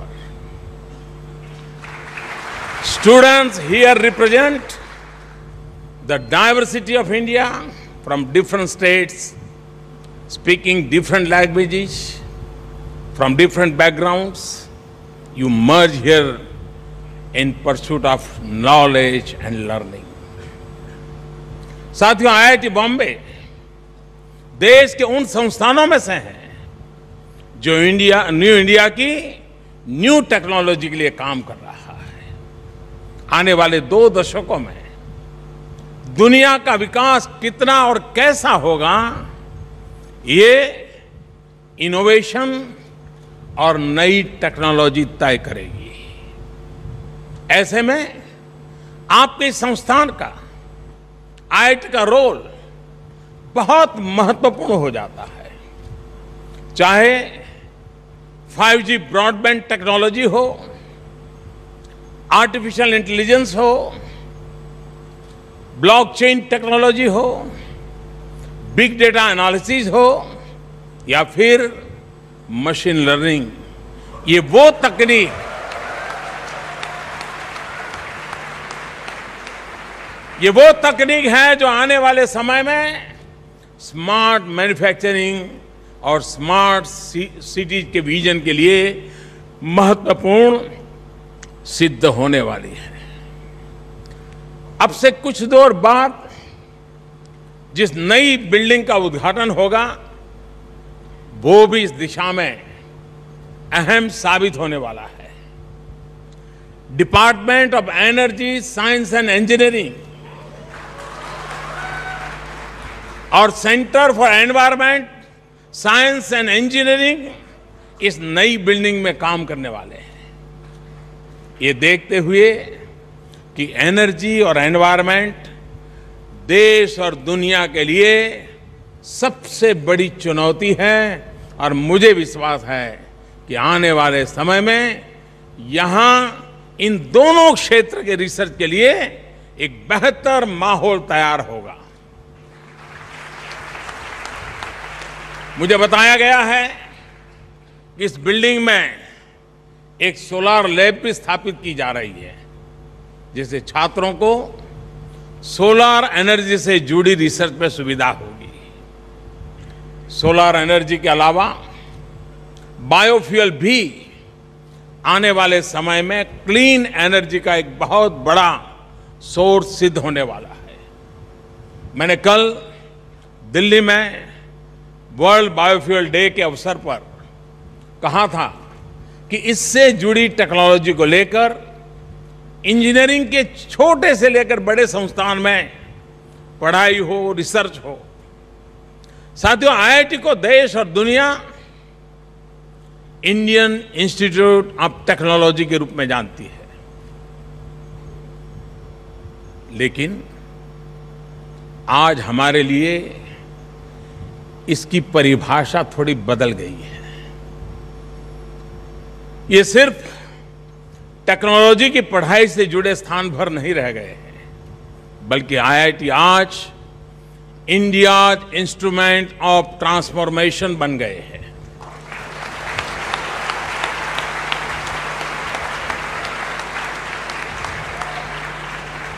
Students here represent the diversity of India from different states, speaking different languages, from different backgrounds. You merge here in pursuit of knowledge and learning. साथियों, आई I T Bombay देश के उन संस्थानों में से हैं जो India new India की न्यू टेक्नोलॉजी के लिए काम कर रहा है। आने वाले दो दशकों में दुनिया का विकास कितना और कैसा होगा, ये इनोवेशन और नई टेक्नोलॉजी तय करेगी। ऐसे में आपके संस्थान का, आई आई टी का रोल बहुत महत्वपूर्ण हो जाता है। चाहे फाइव जी ब्रॉडबैंड टेक्नोलॉजी हो, आर्टिफिशियल इंटेलिजेंस हो, ब्लॉकचेन टेक्नोलॉजी हो, बिग डेटा एनालिसिस हो, या फिर मशीन लर्निंग। ये वो तकनीक ये वो तकनीक है जो आने वाले समय में स्मार्ट मैन्युफैक्चरिंग और स्मार्ट सिटीज के विजन के लिए महत्वपूर्ण सिद्ध होने वाली है। अब से कुछ देर बाद जिस नई बिल्डिंग का उद्घाटन होगा, वो भी इस दिशा में अहम साबित होने वाला है। Department of energy, science and engineering और centre for environment, science and engineering इस नई बिल्डिंग में काम करने वाले हैं। ये देखते हुए कि एनर्जी और एनवायरमेंट देश और दुनिया के लिए सबसे बड़ी चुनौती है, और मुझे विश्वास है कि आने वाले समय में यहां इन दोनों क्षेत्र के रिसर्च के लिए एक बेहतर माहौल तैयार होगा। मुझे बताया गया है कि इस बिल्डिंग में एक सोलार लैब भी स्थापित की जा रही है, जिससे छात्रों को सोलार एनर्जी से जुड़ी रिसर्च में सुविधा होगी। सोलार एनर्जी के अलावा बायोफ्यूल भी आने वाले समय में क्लीन एनर्जी का एक बहुत बड़ा सोर्स सिद्ध होने वाला है। मैंने कल दिल्ली में वर्ल्ड बायोफ्यूल डे के अवसर पर कहा था कि इससे जुड़ी टेक्नोलॉजी को लेकर इंजीनियरिंग के छोटे से लेकर बड़े संस्थान में पढ़ाई हो, रिसर्च हो। साथियों, आई आई टी को देश और दुनिया इंडियन इंस्टीट्यूट ऑफ टेक्नोलॉजी के रूप में जानती है, लेकिन आज हमारे लिए इसकी परिभाषा थोड़ी बदल गई है। ये सिर्फ टेक्नोलॉजी की पढ़ाई से जुड़े स्थान भर नहीं रह गए हैं, बल्कि आई आई टी आज इंडिया इंस्ट्रूमेंट ऑफ ट्रांसफॉर्मेशन बन गए हैं।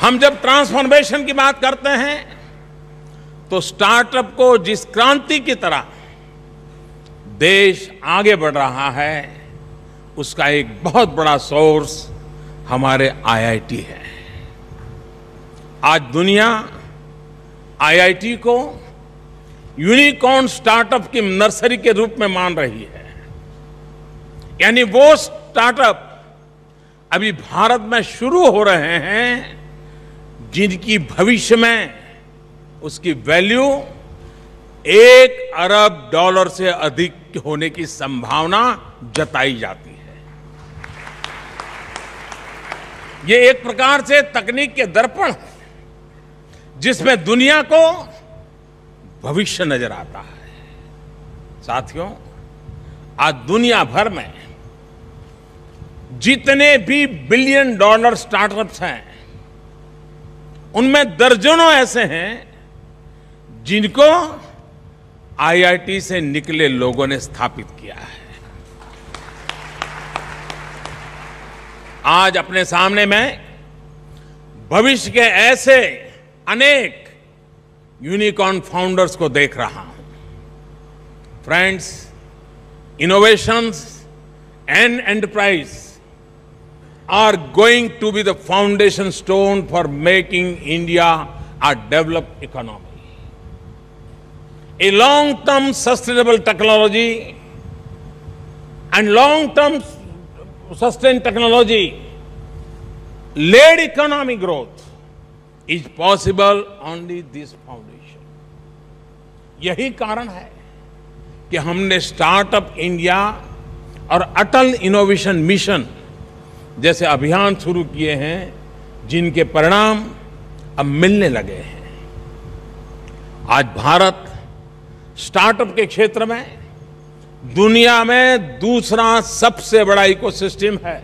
हम जब ट्रांसफॉर्मेशन की बात करते हैं तो स्टार्टअप को जिस क्रांति की तरह देश आगे बढ़ रहा है उसका एक बहुत बड़ा सोर्स हमारे आई आई टी है। आज दुनिया आई आई टी को यूनिकॉर्न स्टार्टअप की नर्सरी के रूप में मान रही है। यानी वो स्टार्टअप अभी भारत में शुरू हो रहे हैं जिनकी भविष्य में उसकी वैल्यू एक अरब डॉलर से अधिक होने की संभावना जताई जाती है। ये एक प्रकार से तकनीक के दर्पण है जिसमें दुनिया को भविष्य नजर आता है। साथियों, आज दुनिया भर में जितने भी बिलियन डॉलर स्टार्टअप्स हैं उनमें दर्जनों ऐसे हैं जिनको आई आई टी से निकले लोगों ने स्थापित किया है। आज अपने सामने मैं भविष्य के ऐसे अनेक यूनिकॉर्न फाउंडर्स को देख रहा हूं। Friends, innovations and enterprise are going to be the foundation stone for making India a developed economy. A long-term sustainable technology and long-term sustained technology led economic growth is possible only this foundation. यही कारण है कि हमने startup India और अटल innovation mission जैसे अभियान शुरू किए हैं जिनके परिणाम अब मिलने लगे हैं। आज भारत स्टार्टअप के क्षेत्र में दुनिया में दूसरा सबसे बड़ा इकोसिस्टम है।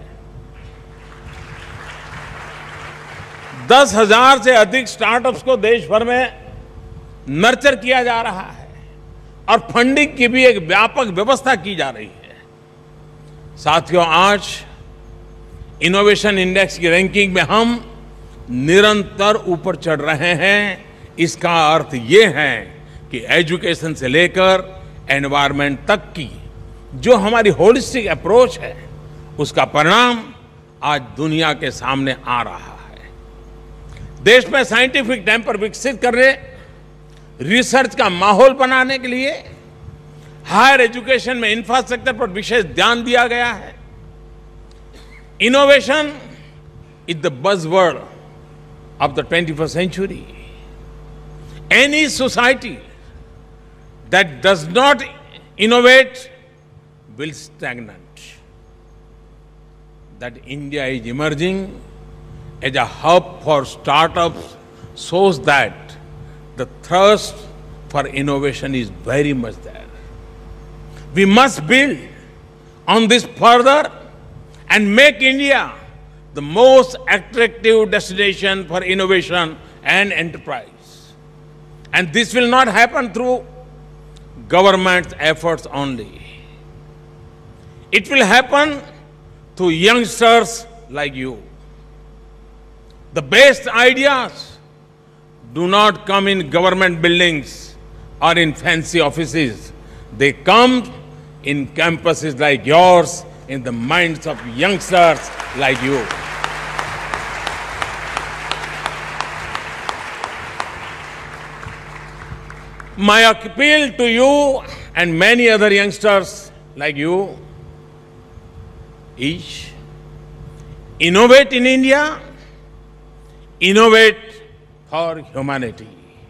दस हजार से अधिक स्टार्टअप्स को देश भर में नर्चर किया जा रहा है और फंडिंग की भी एक व्यापक व्यवस्था की जा रही है। साथियों, आज इनोवेशन इंडेक्स की रैंकिंग में हम निरंतर ऊपर चढ़ रहे हैं। इसका अर्थ ये है कि एजुकेशन से लेकर एनवायरनमेंट तक की जो हमारी होलिस्टिक अप्रोच है उसका परिणाम आज दुनिया के सामने आ रहा है। देश में साइंटिफिक टेम्पर विकसित करने, रिसर्च का माहौल बनाने के लिए हायर एजुकेशन में इंफ्रास्ट्रक्चर पर विशेष ध्यान दिया गया है। Innovation is the buzzword of the twenty-first century. Any society that does not innovate will stagnate. That India is emerging as a hub for startups shows that the thirst for innovation is very much there. We must build on this further and make India the most attractive destination for innovation and enterprise. And this will not happen through government's efforts only. It will happen through youngsters like you. The best ideas do not come in government buildings or in fancy offices. They come in campuses like yours, in the minds of youngsters like you. My appeal to you and many other youngsters like you is innovate in India, innovate for humanity.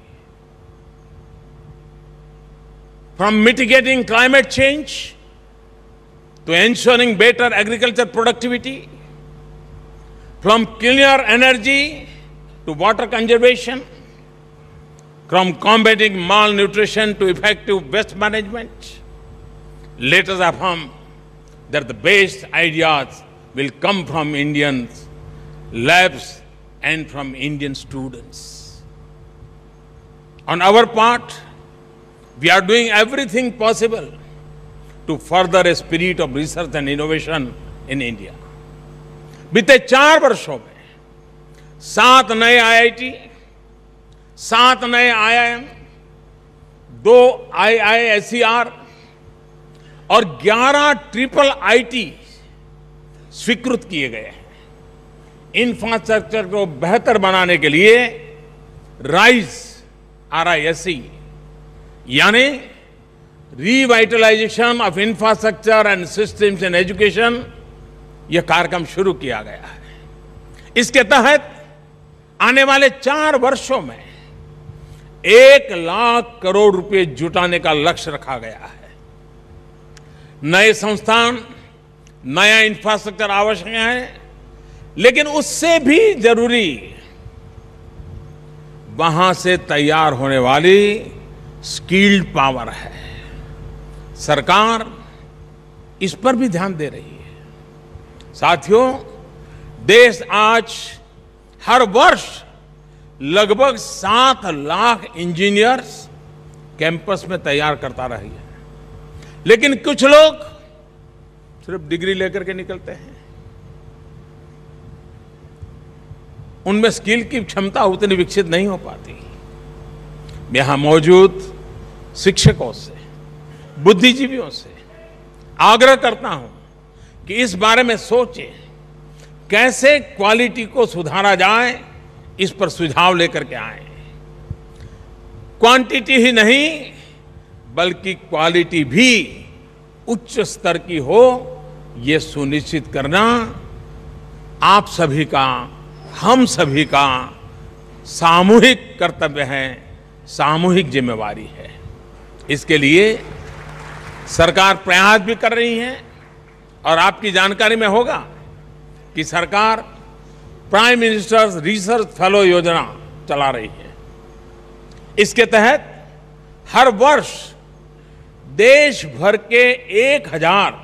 From mitigating climate change to ensuring better agriculture productivity, from cleaner energy to water conservation, from combating malnutrition to effective waste management, let us affirm that the best ideas will come from Indian labs and from Indian students. On our part, we are doing everything possible to further a spirit of research and innovation in India. बीते चार वर्षों में सात नए आई I T, सात नए आई I M, दो आई आई S C R और ग्यारह ट्रिपल आई टी स्वीकृत किए गए हैं। इंफ्रास्ट्रक्चर को बेहतर बनाने के लिए rise R I S C यानी revitalisation of infrastructure and systems in education, यह कार्यक्रम शुरू किया गया है। इसके तहत आने वाले चार वर्षों में एक लाख करोड़ रुपए जुटाने का लक्ष्य रखा गया है। नए संस्थान, नया इंफ्रास्ट्रक्चर आवश्यक है, लेकिन उससे भी जरूरी वहां से तैयार होने वाली स्किल्ड पावर है। सरकार इस पर भी ध्यान दे रही है। साथियों, देश आज हर वर्ष लगभग सात लाख इंजीनियर्स कैंपस में तैयार करता रही है, लेकिन कुछ लोग सिर्फ डिग्री लेकर के निकलते हैं। उनमें स्किल की क्षमता उतनी विकसित नहीं हो पाती। यहां मौजूद शिक्षकों से, बुद्धिजीवियों से आग्रह करता हूं कि इस बारे में सोचें, कैसे क्वालिटी को सुधारा जाए, इस पर सुझाव लेकर के आए। क्वांटिटी ही नहीं बल्कि क्वालिटी भी उच्च स्तर की हो, यह सुनिश्चित करना आप सभी का, हम सभी का सामूहिक कर्तव्य है, सामूहिक जिम्मेवारी है। इसके लिए सरकार प्रयास भी कर रही है और आपकी जानकारी में होगा कि सरकार प्राइम मिनिस्टर्स रिसर्च फेलो योजना चला रही है। इसके तहत हर वर्ष देश भर के एक हजार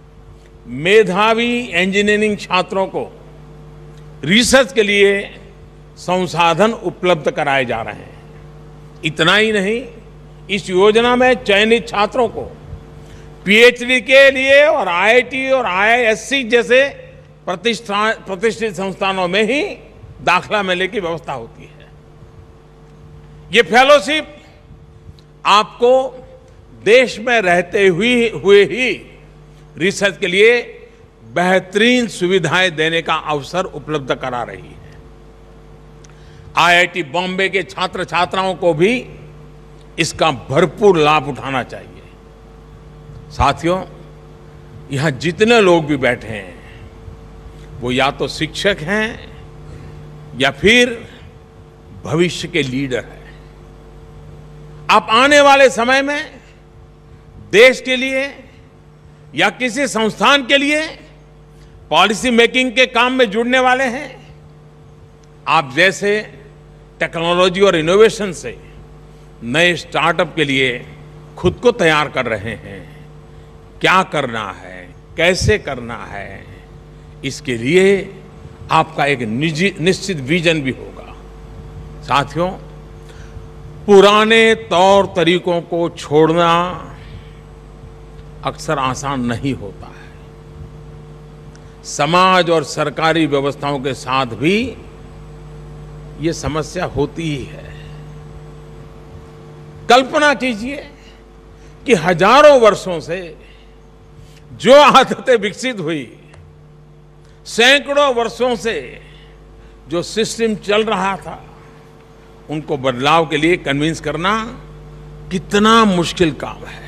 मेधावी इंजीनियरिंग छात्रों को रिसर्च के लिए संसाधन उपलब्ध कराए जा रहे हैं। इतना ही नहीं, इस योजना में चयनित छात्रों को पीएचडी के लिए और आईआईटी और आईआईएससी जैसे प्रतिष्ठान प्रतिष्ठित संस्थानों में ही दाखला मिलने की व्यवस्था होती है। ये फेलोशिप आपको देश में रहते हुए हुए ही रिसर्च के लिए बेहतरीन सुविधाएं देने का अवसर उपलब्ध करा रही है। आईआईटी बॉम्बे के छात्र छात्राओं को भी इसका भरपूर लाभ उठाना चाहिए। साथियों, यहां जितने लोग भी बैठे हैं वो या तो शिक्षक हैं या फिर भविष्य के लीडर हैं। आप आने वाले समय में देश के लिए या किसी संस्थान के लिए पॉलिसी मेकिंग के काम में जुड़ने वाले हैं। आप जैसे टेक्नोलॉजी और इनोवेशन से नए स्टार्टअप के लिए खुद को तैयार कर रहे हैं। क्या करना है, कैसे करना है, इसके लिए आपका एक निजी निश्चित विजन भी होगा। साथियों, पुराने तौर तरीकों को छोड़ना अक्सर आसान नहीं होता है। समाज और सरकारी व्यवस्थाओं के साथ भी ये समस्या होती ही है। कल्पना कीजिए कि हजारों वर्षों से जो आदतें विकसित हुई, सैकड़ों वर्षों से जो सिस्टम चल रहा था, उनको बदलाव के लिए कन्विंस करना कितना मुश्किल काम है।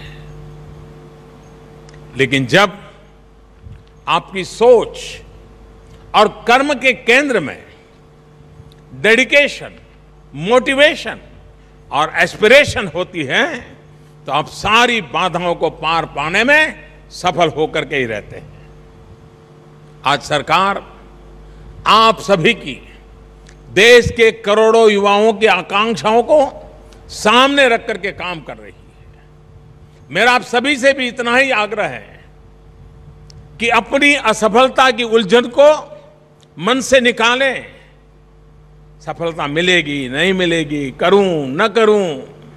लेकिन जब आपकी सोच और कर्म के केंद्र में डेडिकेशन, मोटिवेशन और एस्पिरेशन होती है, तो आप सारी बाधाओं को पार पाने में सफल होकर के ही रहते हैं। आज सरकार आप सभी की, देश के करोड़ों युवाओं की आकांक्षाओं को सामने रख करके काम कर रही है। मेरा आप सभी से भी इतना ही आग्रह है कि अपनी असफलता की उलझन को मन से निकालें। सफलता मिलेगी, नहीं मिलेगी, करूं न करूं,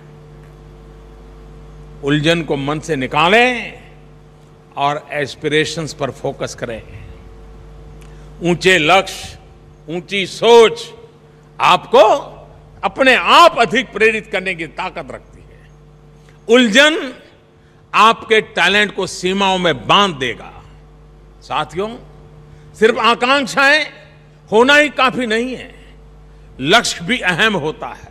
उलझन को मन से निकालें और एस्पिरेशंस पर फोकस करें। ऊंचे लक्ष्य, ऊंची सोच आपको अपने आप अधिक प्रेरित करने की ताकत रखती है। उलझन आपके टैलेंट को सीमाओं में बांध देगा। साथियों, सिर्फ आकांक्षाएं होना ही काफी नहीं है, लक्ष्य भी अहम होता है।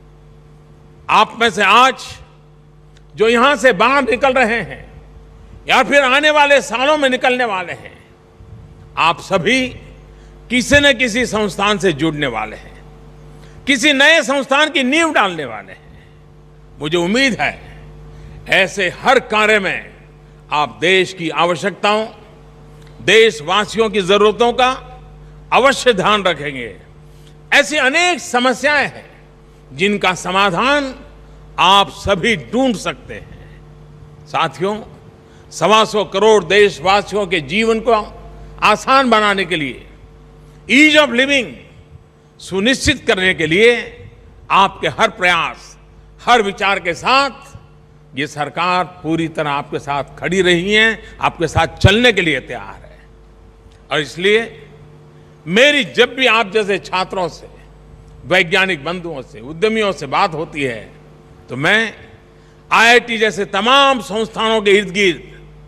आप में से आज जो यहां से बाहर निकल रहे हैं या फिर आने वाले सालों में निकलने वाले हैं, आप सभी किसी न किसी संस्थान से जुड़ने वाले हैं, किसी नए संस्थान की नींव डालने वाले हैं। मुझे उम्मीद है ऐसे हर कार्य में आप देश की आवश्यकताओं, देशवासियों की जरूरतों का अवश्य ध्यान रखेंगे। ऐसी अनेक समस्याएं हैं जिनका समाधान आप सभी ढूंढ सकते हैं। साथियों, सवा सौ करोड़ देशवासियों के जीवन को आसान बनाने के लिए, ईज ऑफ लिविंग सुनिश्चित करने के लिए आपके हर प्रयास, हर विचार के साथ ये सरकार पूरी तरह आपके साथ खड़ी रही है, आपके साथ चलने के लिए तैयार है। और इसलिए मेरी जब भी आप जैसे छात्रों से, वैज्ञानिक बंधुओं से, उद्यमियों से बात होती है तो मैं आई आई टी जैसे तमाम संस्थानों के इर्द गिर्द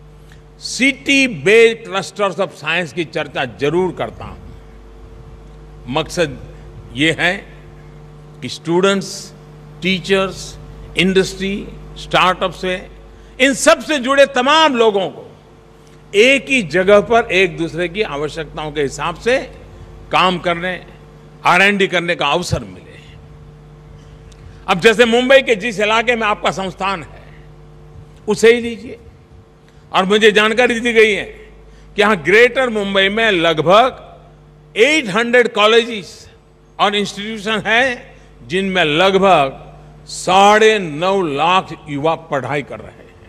city based clusters of science की चर्चा जरूर करता हूं। मकसद ये है कि स्टूडेंट्स, टीचर्स, इंडस्ट्री, स्टार्टअप से, इन सब से जुड़े तमाम लोगों को एक ही जगह पर एक दूसरे की आवश्यकताओं के हिसाब से काम करने, आर एंड डी करने का अवसर मिले। अब जैसे मुंबई के जिस इलाके में आपका संस्थान है उसे ही लीजिए, और मुझे जानकारी दी गई है कि यहां ग्रेटर मुंबई में लगभग आठ सौ कॉलेजेस और इंस्टीट्यूशन हैं जिनमें लगभग साढ़े नौ लाख युवा पढ़ाई कर रहे हैं।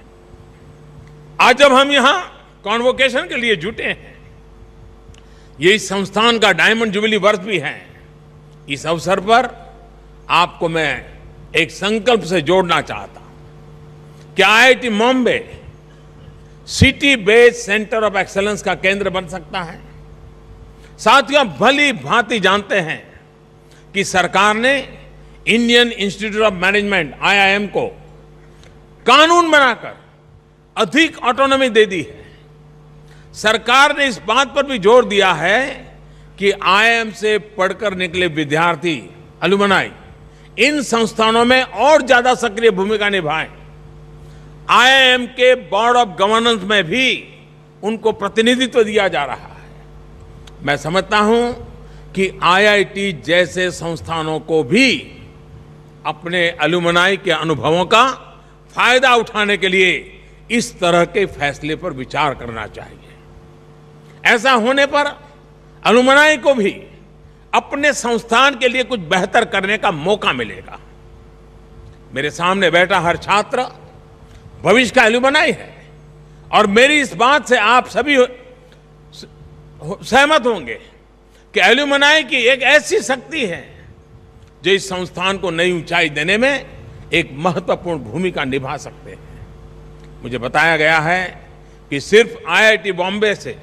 आज जब हम यहां कॉन्वोकेशन के लिए जुटे हैं, ये इस संस्थान का डायमंड जुबली वर्ष भी है। इस अवसर पर आपको मैं एक संकल्प से जोड़ना चाहता हूं कि I I T Bombay city based centre of excellence का केंद्र बन सकता है। साथियों, भली भांति जानते हैं कि सरकार ने Indian institute of management I I M को कानून बनाकर अधिक ऑटोनॉमी दे दी है। सरकार ने इस बात पर भी जोर दिया है कि आई आई एम से पढ़कर निकले विद्यार्थी, अलुमनाई, इन संस्थानों में और ज्यादा सक्रिय भूमिका निभाएं। आई आई एम के बोर्ड ऑफ गवर्नेंस में भी उनको प्रतिनिधित्व दिया जा रहा है। मैं समझता हूं कि आई आई टी जैसे संस्थानों को भी अपने अलुमनाई के अनुभवों का फायदा उठाने के लिए इस तरह के फैसले पर विचार करना चाहिए। ऐसा होने पर अलुमनाई को भी अपने संस्थान के लिए कुछ बेहतर करने का मौका मिलेगा। मेरे सामने बैठा हर छात्र भविष्य का अलुमनाई है, और मेरी इस बात से आप सभी सहमत होंगे कि अलुमनाई की एक ऐसी शक्ति है जो इस संस्थान को नई ऊंचाई देने में एक महत्वपूर्ण भूमिका निभा सकते हैं। मुझे बताया गया है कि सिर्फ आई आई टी बॉम्बे से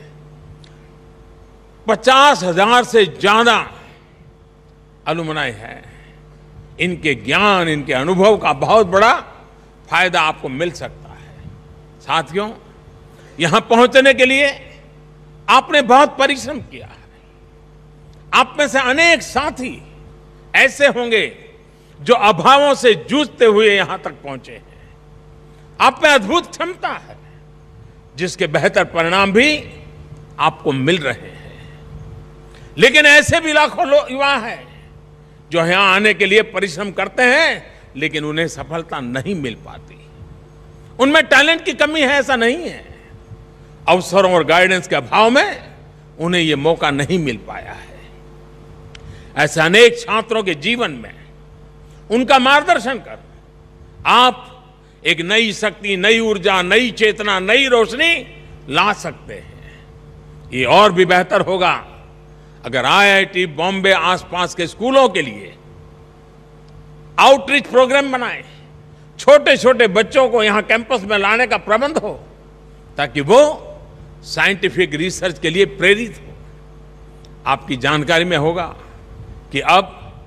पचास हजार से ज्यादा अलुमनाई है। इनके ज्ञान, इनके अनुभव का बहुत बड़ा फायदा आपको मिल सकता है। साथियों, यहां पहुंचने के लिए आपने बहुत परिश्रम किया है। आप में से अनेक साथी ऐसे होंगे जो अभावों से जूझते हुए यहां तक पहुंचे हैं। आप में अद्भुत क्षमता है जिसके बेहतर परिणाम भी आपको मिल रहे हैं। लेकिन ऐसे भी लाखों लोग युवा हैं जो यहां आने के लिए परिश्रम करते हैं लेकिन उन्हें सफलता नहीं मिल पाती। उनमें टैलेंट की कमी है ऐसा नहीं है, अवसरों और गाइडेंस के अभाव में उन्हें यह मौका नहीं मिल पाया है। ऐसे अनेक छात्रों के जीवन में उनका मार्गदर्शन कर आप एक नई शक्ति, नई ऊर्जा, नई चेतना, नई रोशनी ला सकते हैं। ये और भी बेहतर होगा अगर आई आई टी बॉम्बे आसपास के स्कूलों के लिए आउटरीच प्रोग्राम बनाए, छोटे छोटे बच्चों को यहां कैंपस में लाने का प्रबंध हो ताकि वो साइंटिफिक रिसर्च के लिए प्रेरित हो। आपकी जानकारी में होगा कि अब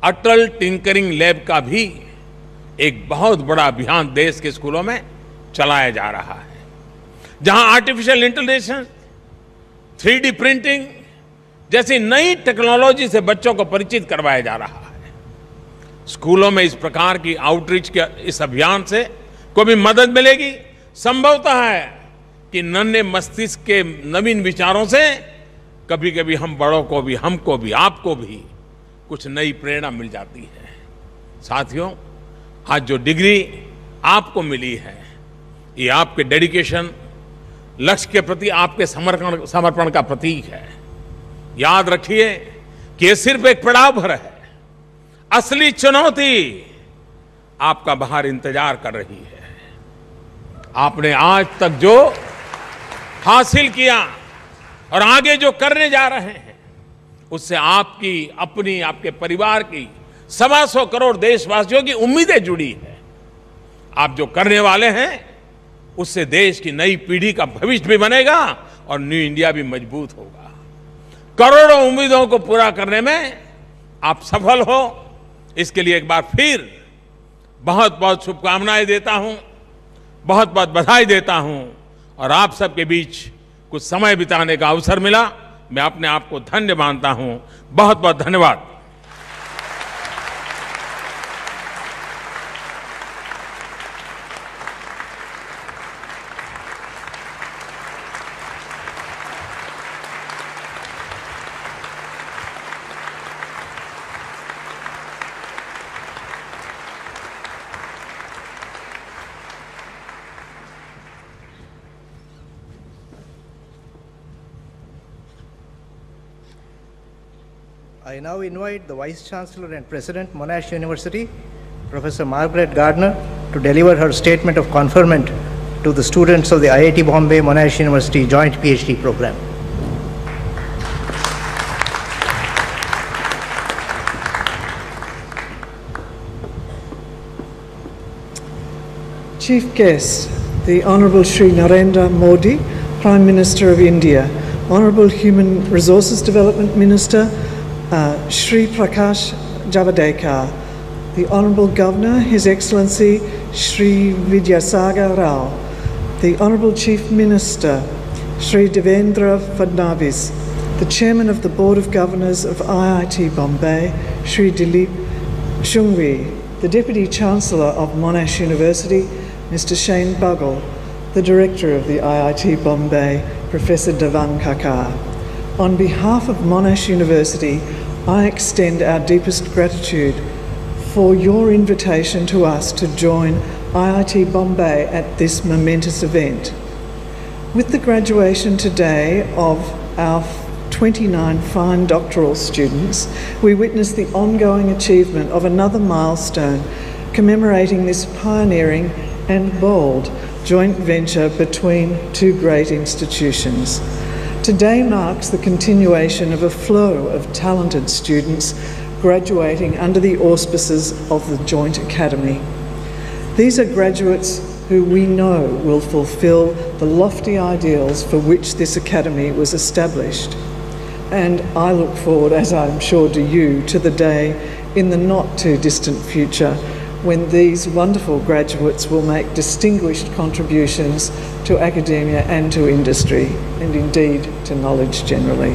अटल टिंकरिंग लैब का भी एक बहुत बड़ा अभियान देश के स्कूलों में चलाया जा रहा है, जहां artificial intelligence, three D printing जैसी नई टेक्नोलॉजी से बच्चों को परिचित करवाया जा रहा है। स्कूलों में इस प्रकार की आउटरीच के इस अभियान से को भी मदद मिलेगी। संभवतः है कि नन्हे मस्तिष्क के नवीन विचारों से कभी कभी हम बड़ों को भी, हमको भी, आपको भी कुछ नई प्रेरणा मिल जाती है। साथियों, आज जो डिग्री आपको मिली है, ये आपके डेडिकेशन, लक्ष्य के प्रति आपके समर्पण समर्पण का प्रतीक है। याद रखिए कि ये सिर्फ एक पड़ाव भर है। असली चुनौती आपका बाहर इंतजार कर रही है। आपने आज तक जो हासिल किया और आगे जो करने जा रहे हैं, उससे आपकी अपनी, आपके परिवार की, सवा सौ करोड़ देशवासियों की उम्मीदें जुड़ी है। आप जो करने वाले हैं, उससे देश की नई पीढ़ी का भविष्य भी बनेगा और न्यू इंडिया भी मजबूत होगा। करोड़ों उम्मीदों को पूरा करने में आप सफल हो, इसके लिए एक बार फिर बहुत बहुत शुभकामनाएं देता हूं, बहुत बहुत बधाई देता हूं। और आप सबके बीच कुछ समय बिताने का अवसर मिला, मैं अपने आप को धन्य मानता हूं। बहुत बहुत धन्यवाद। I now invite the Vice Chancellor and President, Monash University, Professor Margaret Gardner, to deliver her statement of conferment to the students of the I I T Bombay Monash University Joint PhD program. Chief guest, the Honourable Shri Narendra Modi, Prime Minister of India, Honourable Human Resources Development Minister, Uh, Shri Prakash Javadekar, the Honourable Governor, His Excellency Shri Vidyasagar Rao, the Honourable Chief Minister, Shri Devendra Fadnavis, the Chairman of the Board of Governors of I I T Bombay, Shri Dilip Shungvi, the Deputy Chancellor of Monash University, Mister Shane Buggle, the Director of the I I T Bombay, Professor Devang Kakar. On behalf of Monash University, I extend our deepest gratitude for your invitation to us to join I I T Bombay at this momentous event. With the graduation today of our twenty-nine fine doctoral students, we witness the ongoing achievement of another milestone commemorating this pioneering and bold joint venture between two great institutions. Today marks the continuation of a flow of talented students graduating under the auspices of the Joint Academy. These are graduates who we know will fulfil the lofty ideals for which this academy was established. And I look forward, as I'm sure do you, to the day in the not too distant future when these wonderful graduates will make distinguished contributions to academia and to industry, and indeed to knowledge generally.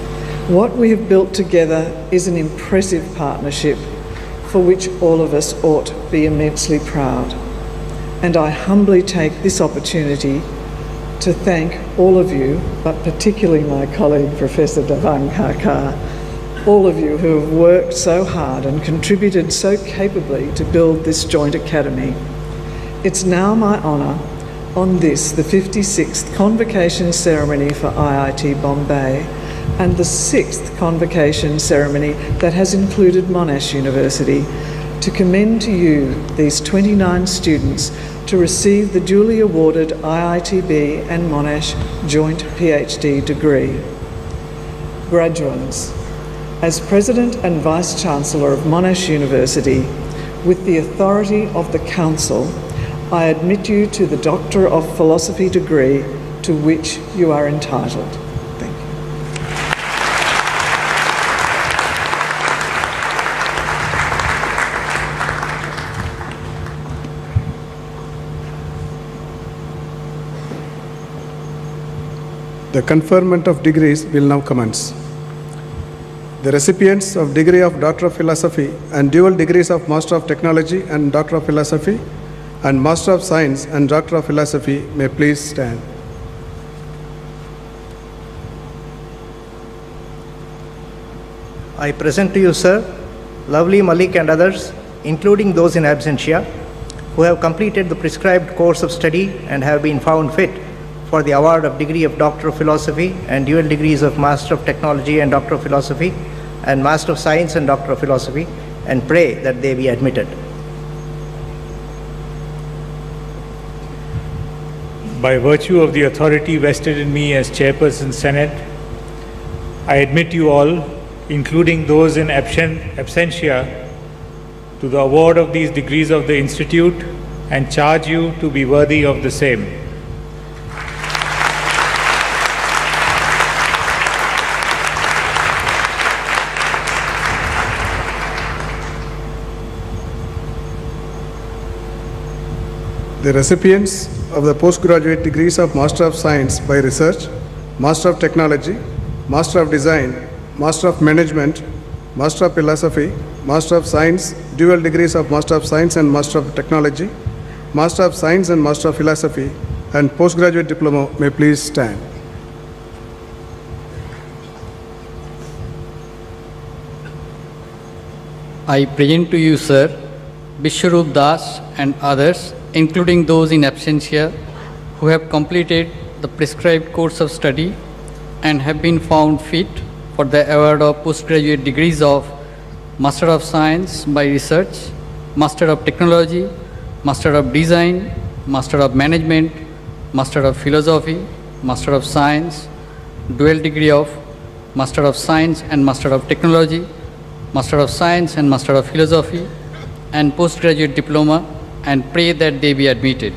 What we have built together is an impressive partnership for which all of us ought to be immensely proud. And I humbly take this opportunity to thank all of you, but particularly my colleague Professor Devang Kakar, all of you who have worked so hard and contributed so capably to build this joint academy. It's now my honour, on this, the fifty-sixth convocation ceremony for I I T Bombay and the sixth convocation ceremony that has included Monash University, to commend to you these twenty-nine students to receive the duly awarded I I T B and Monash joint PhD degree. Graduands, as President and Vice Chancellor of Monash University, with the authority of the Council, I admit you to the Doctor of Philosophy degree to which you are entitled. Thank you. The conferment of degrees will now commence. The recipients of degree of Doctor of Philosophy and dual degrees of Master of Technology and Doctor of Philosophy and Master of Science and Doctor of Philosophy may please stand. I present to you, sir, Lovely Malik and others, including those in absentia, who have completed the prescribed course of study and have been found fit for the award of degree of Doctor of Philosophy and dual degrees of Master of Technology and Doctor of Philosophy and Master of Science and Doctor of Philosophy, and pray that they be admitted. By virtue of the authority vested in me as Chairperson Senate, I admit you all, including those in absentia, to the award of these degrees of the Institute and charge you to be worthy of the same. The recipients of the postgraduate degrees of Master of Science by Research, Master of Technology, Master of Design, Master of Management, Master of Philosophy, Master of Science, dual degrees of Master of Science and Master of Technology, Master of Science and Master of Philosophy, and postgraduate diploma may please stand. I present to you, sir, Vishwarup Das and others, including those in absentia, who have completed the prescribed course of study and have been found fit for the award of postgraduate degrees of Master of Science by Research, Master of Technology, Master of Design, Master of Management, Master of Philosophy, Master of Science, dual degree of Master of Science and Master of Technology, Master of Science and Master of Philosophy, and postgraduate diploma, and pray that they be admitted.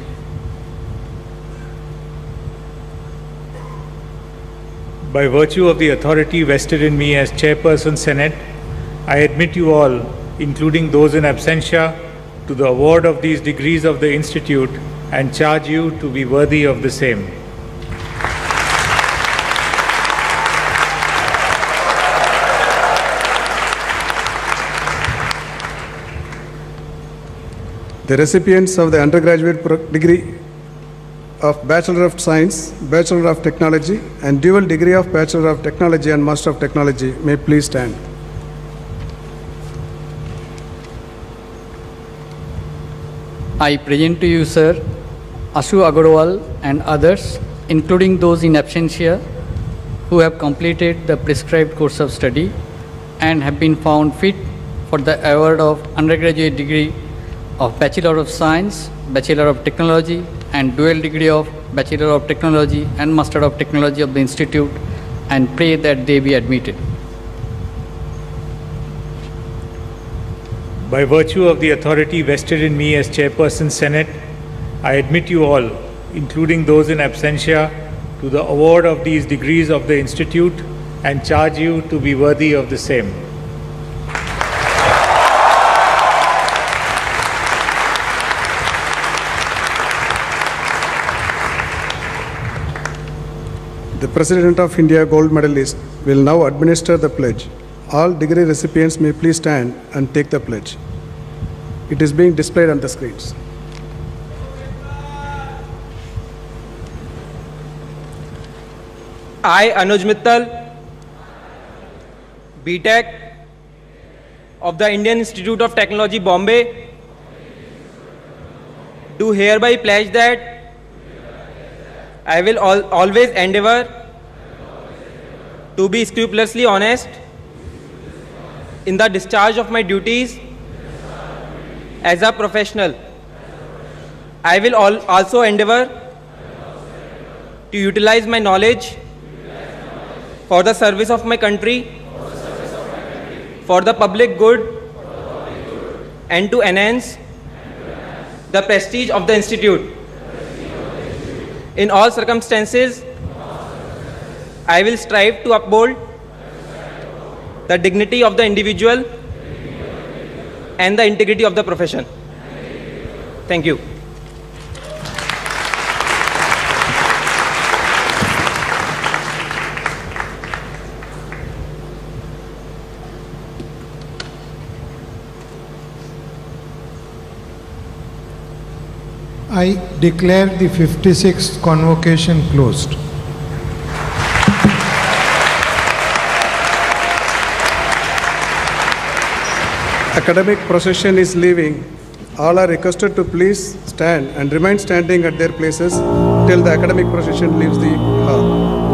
By virtue of the authority vested in me as Chairperson Senate, I admit you all, including those in absentia, to the award of these degrees of the Institute and charge you to be worthy of the same. The recipients of the undergraduate degree of Bachelor of Science, Bachelor of Technology, and dual degree of Bachelor of Technology and Master of Technology may please stand. I present to you, sir, Ashu Agarwal and others, including those in absentia, who have completed the prescribed course of study and have been found fit for the award of undergraduate degree of Bachelor of Science, Bachelor of Technology, and dual degree of Bachelor of Technology and Master of Technology of the Institute, and pray that they be admitted. By virtue of the authority vested in me as Chairperson Senate, I admit you all, including those in absentia, to the award of these degrees of the Institute and charge you to be worthy of the same. The President of India Gold Medalist will now administer the pledge. All degree recipients may please stand and take the pledge. It is being displayed on the screens. I, Anuj Mittal, B Tech of the Indian Institute of Technology, Bombay, do hereby pledge that I will al always endeavor to be scrupulously honest in the discharge of my duties as a professional. I will al also endeavor to utilize my knowledge for the service of my country, for the public good, and to enhance the prestige of the Institute. In all circumstances, I will strive to uphold the dignity of the individual and the integrity of the profession. Thank you. I declare the fifty-sixth convocation closed. Academic procession is leaving. All are requested to please stand and remain standing at their places till the academic procession leaves the hall.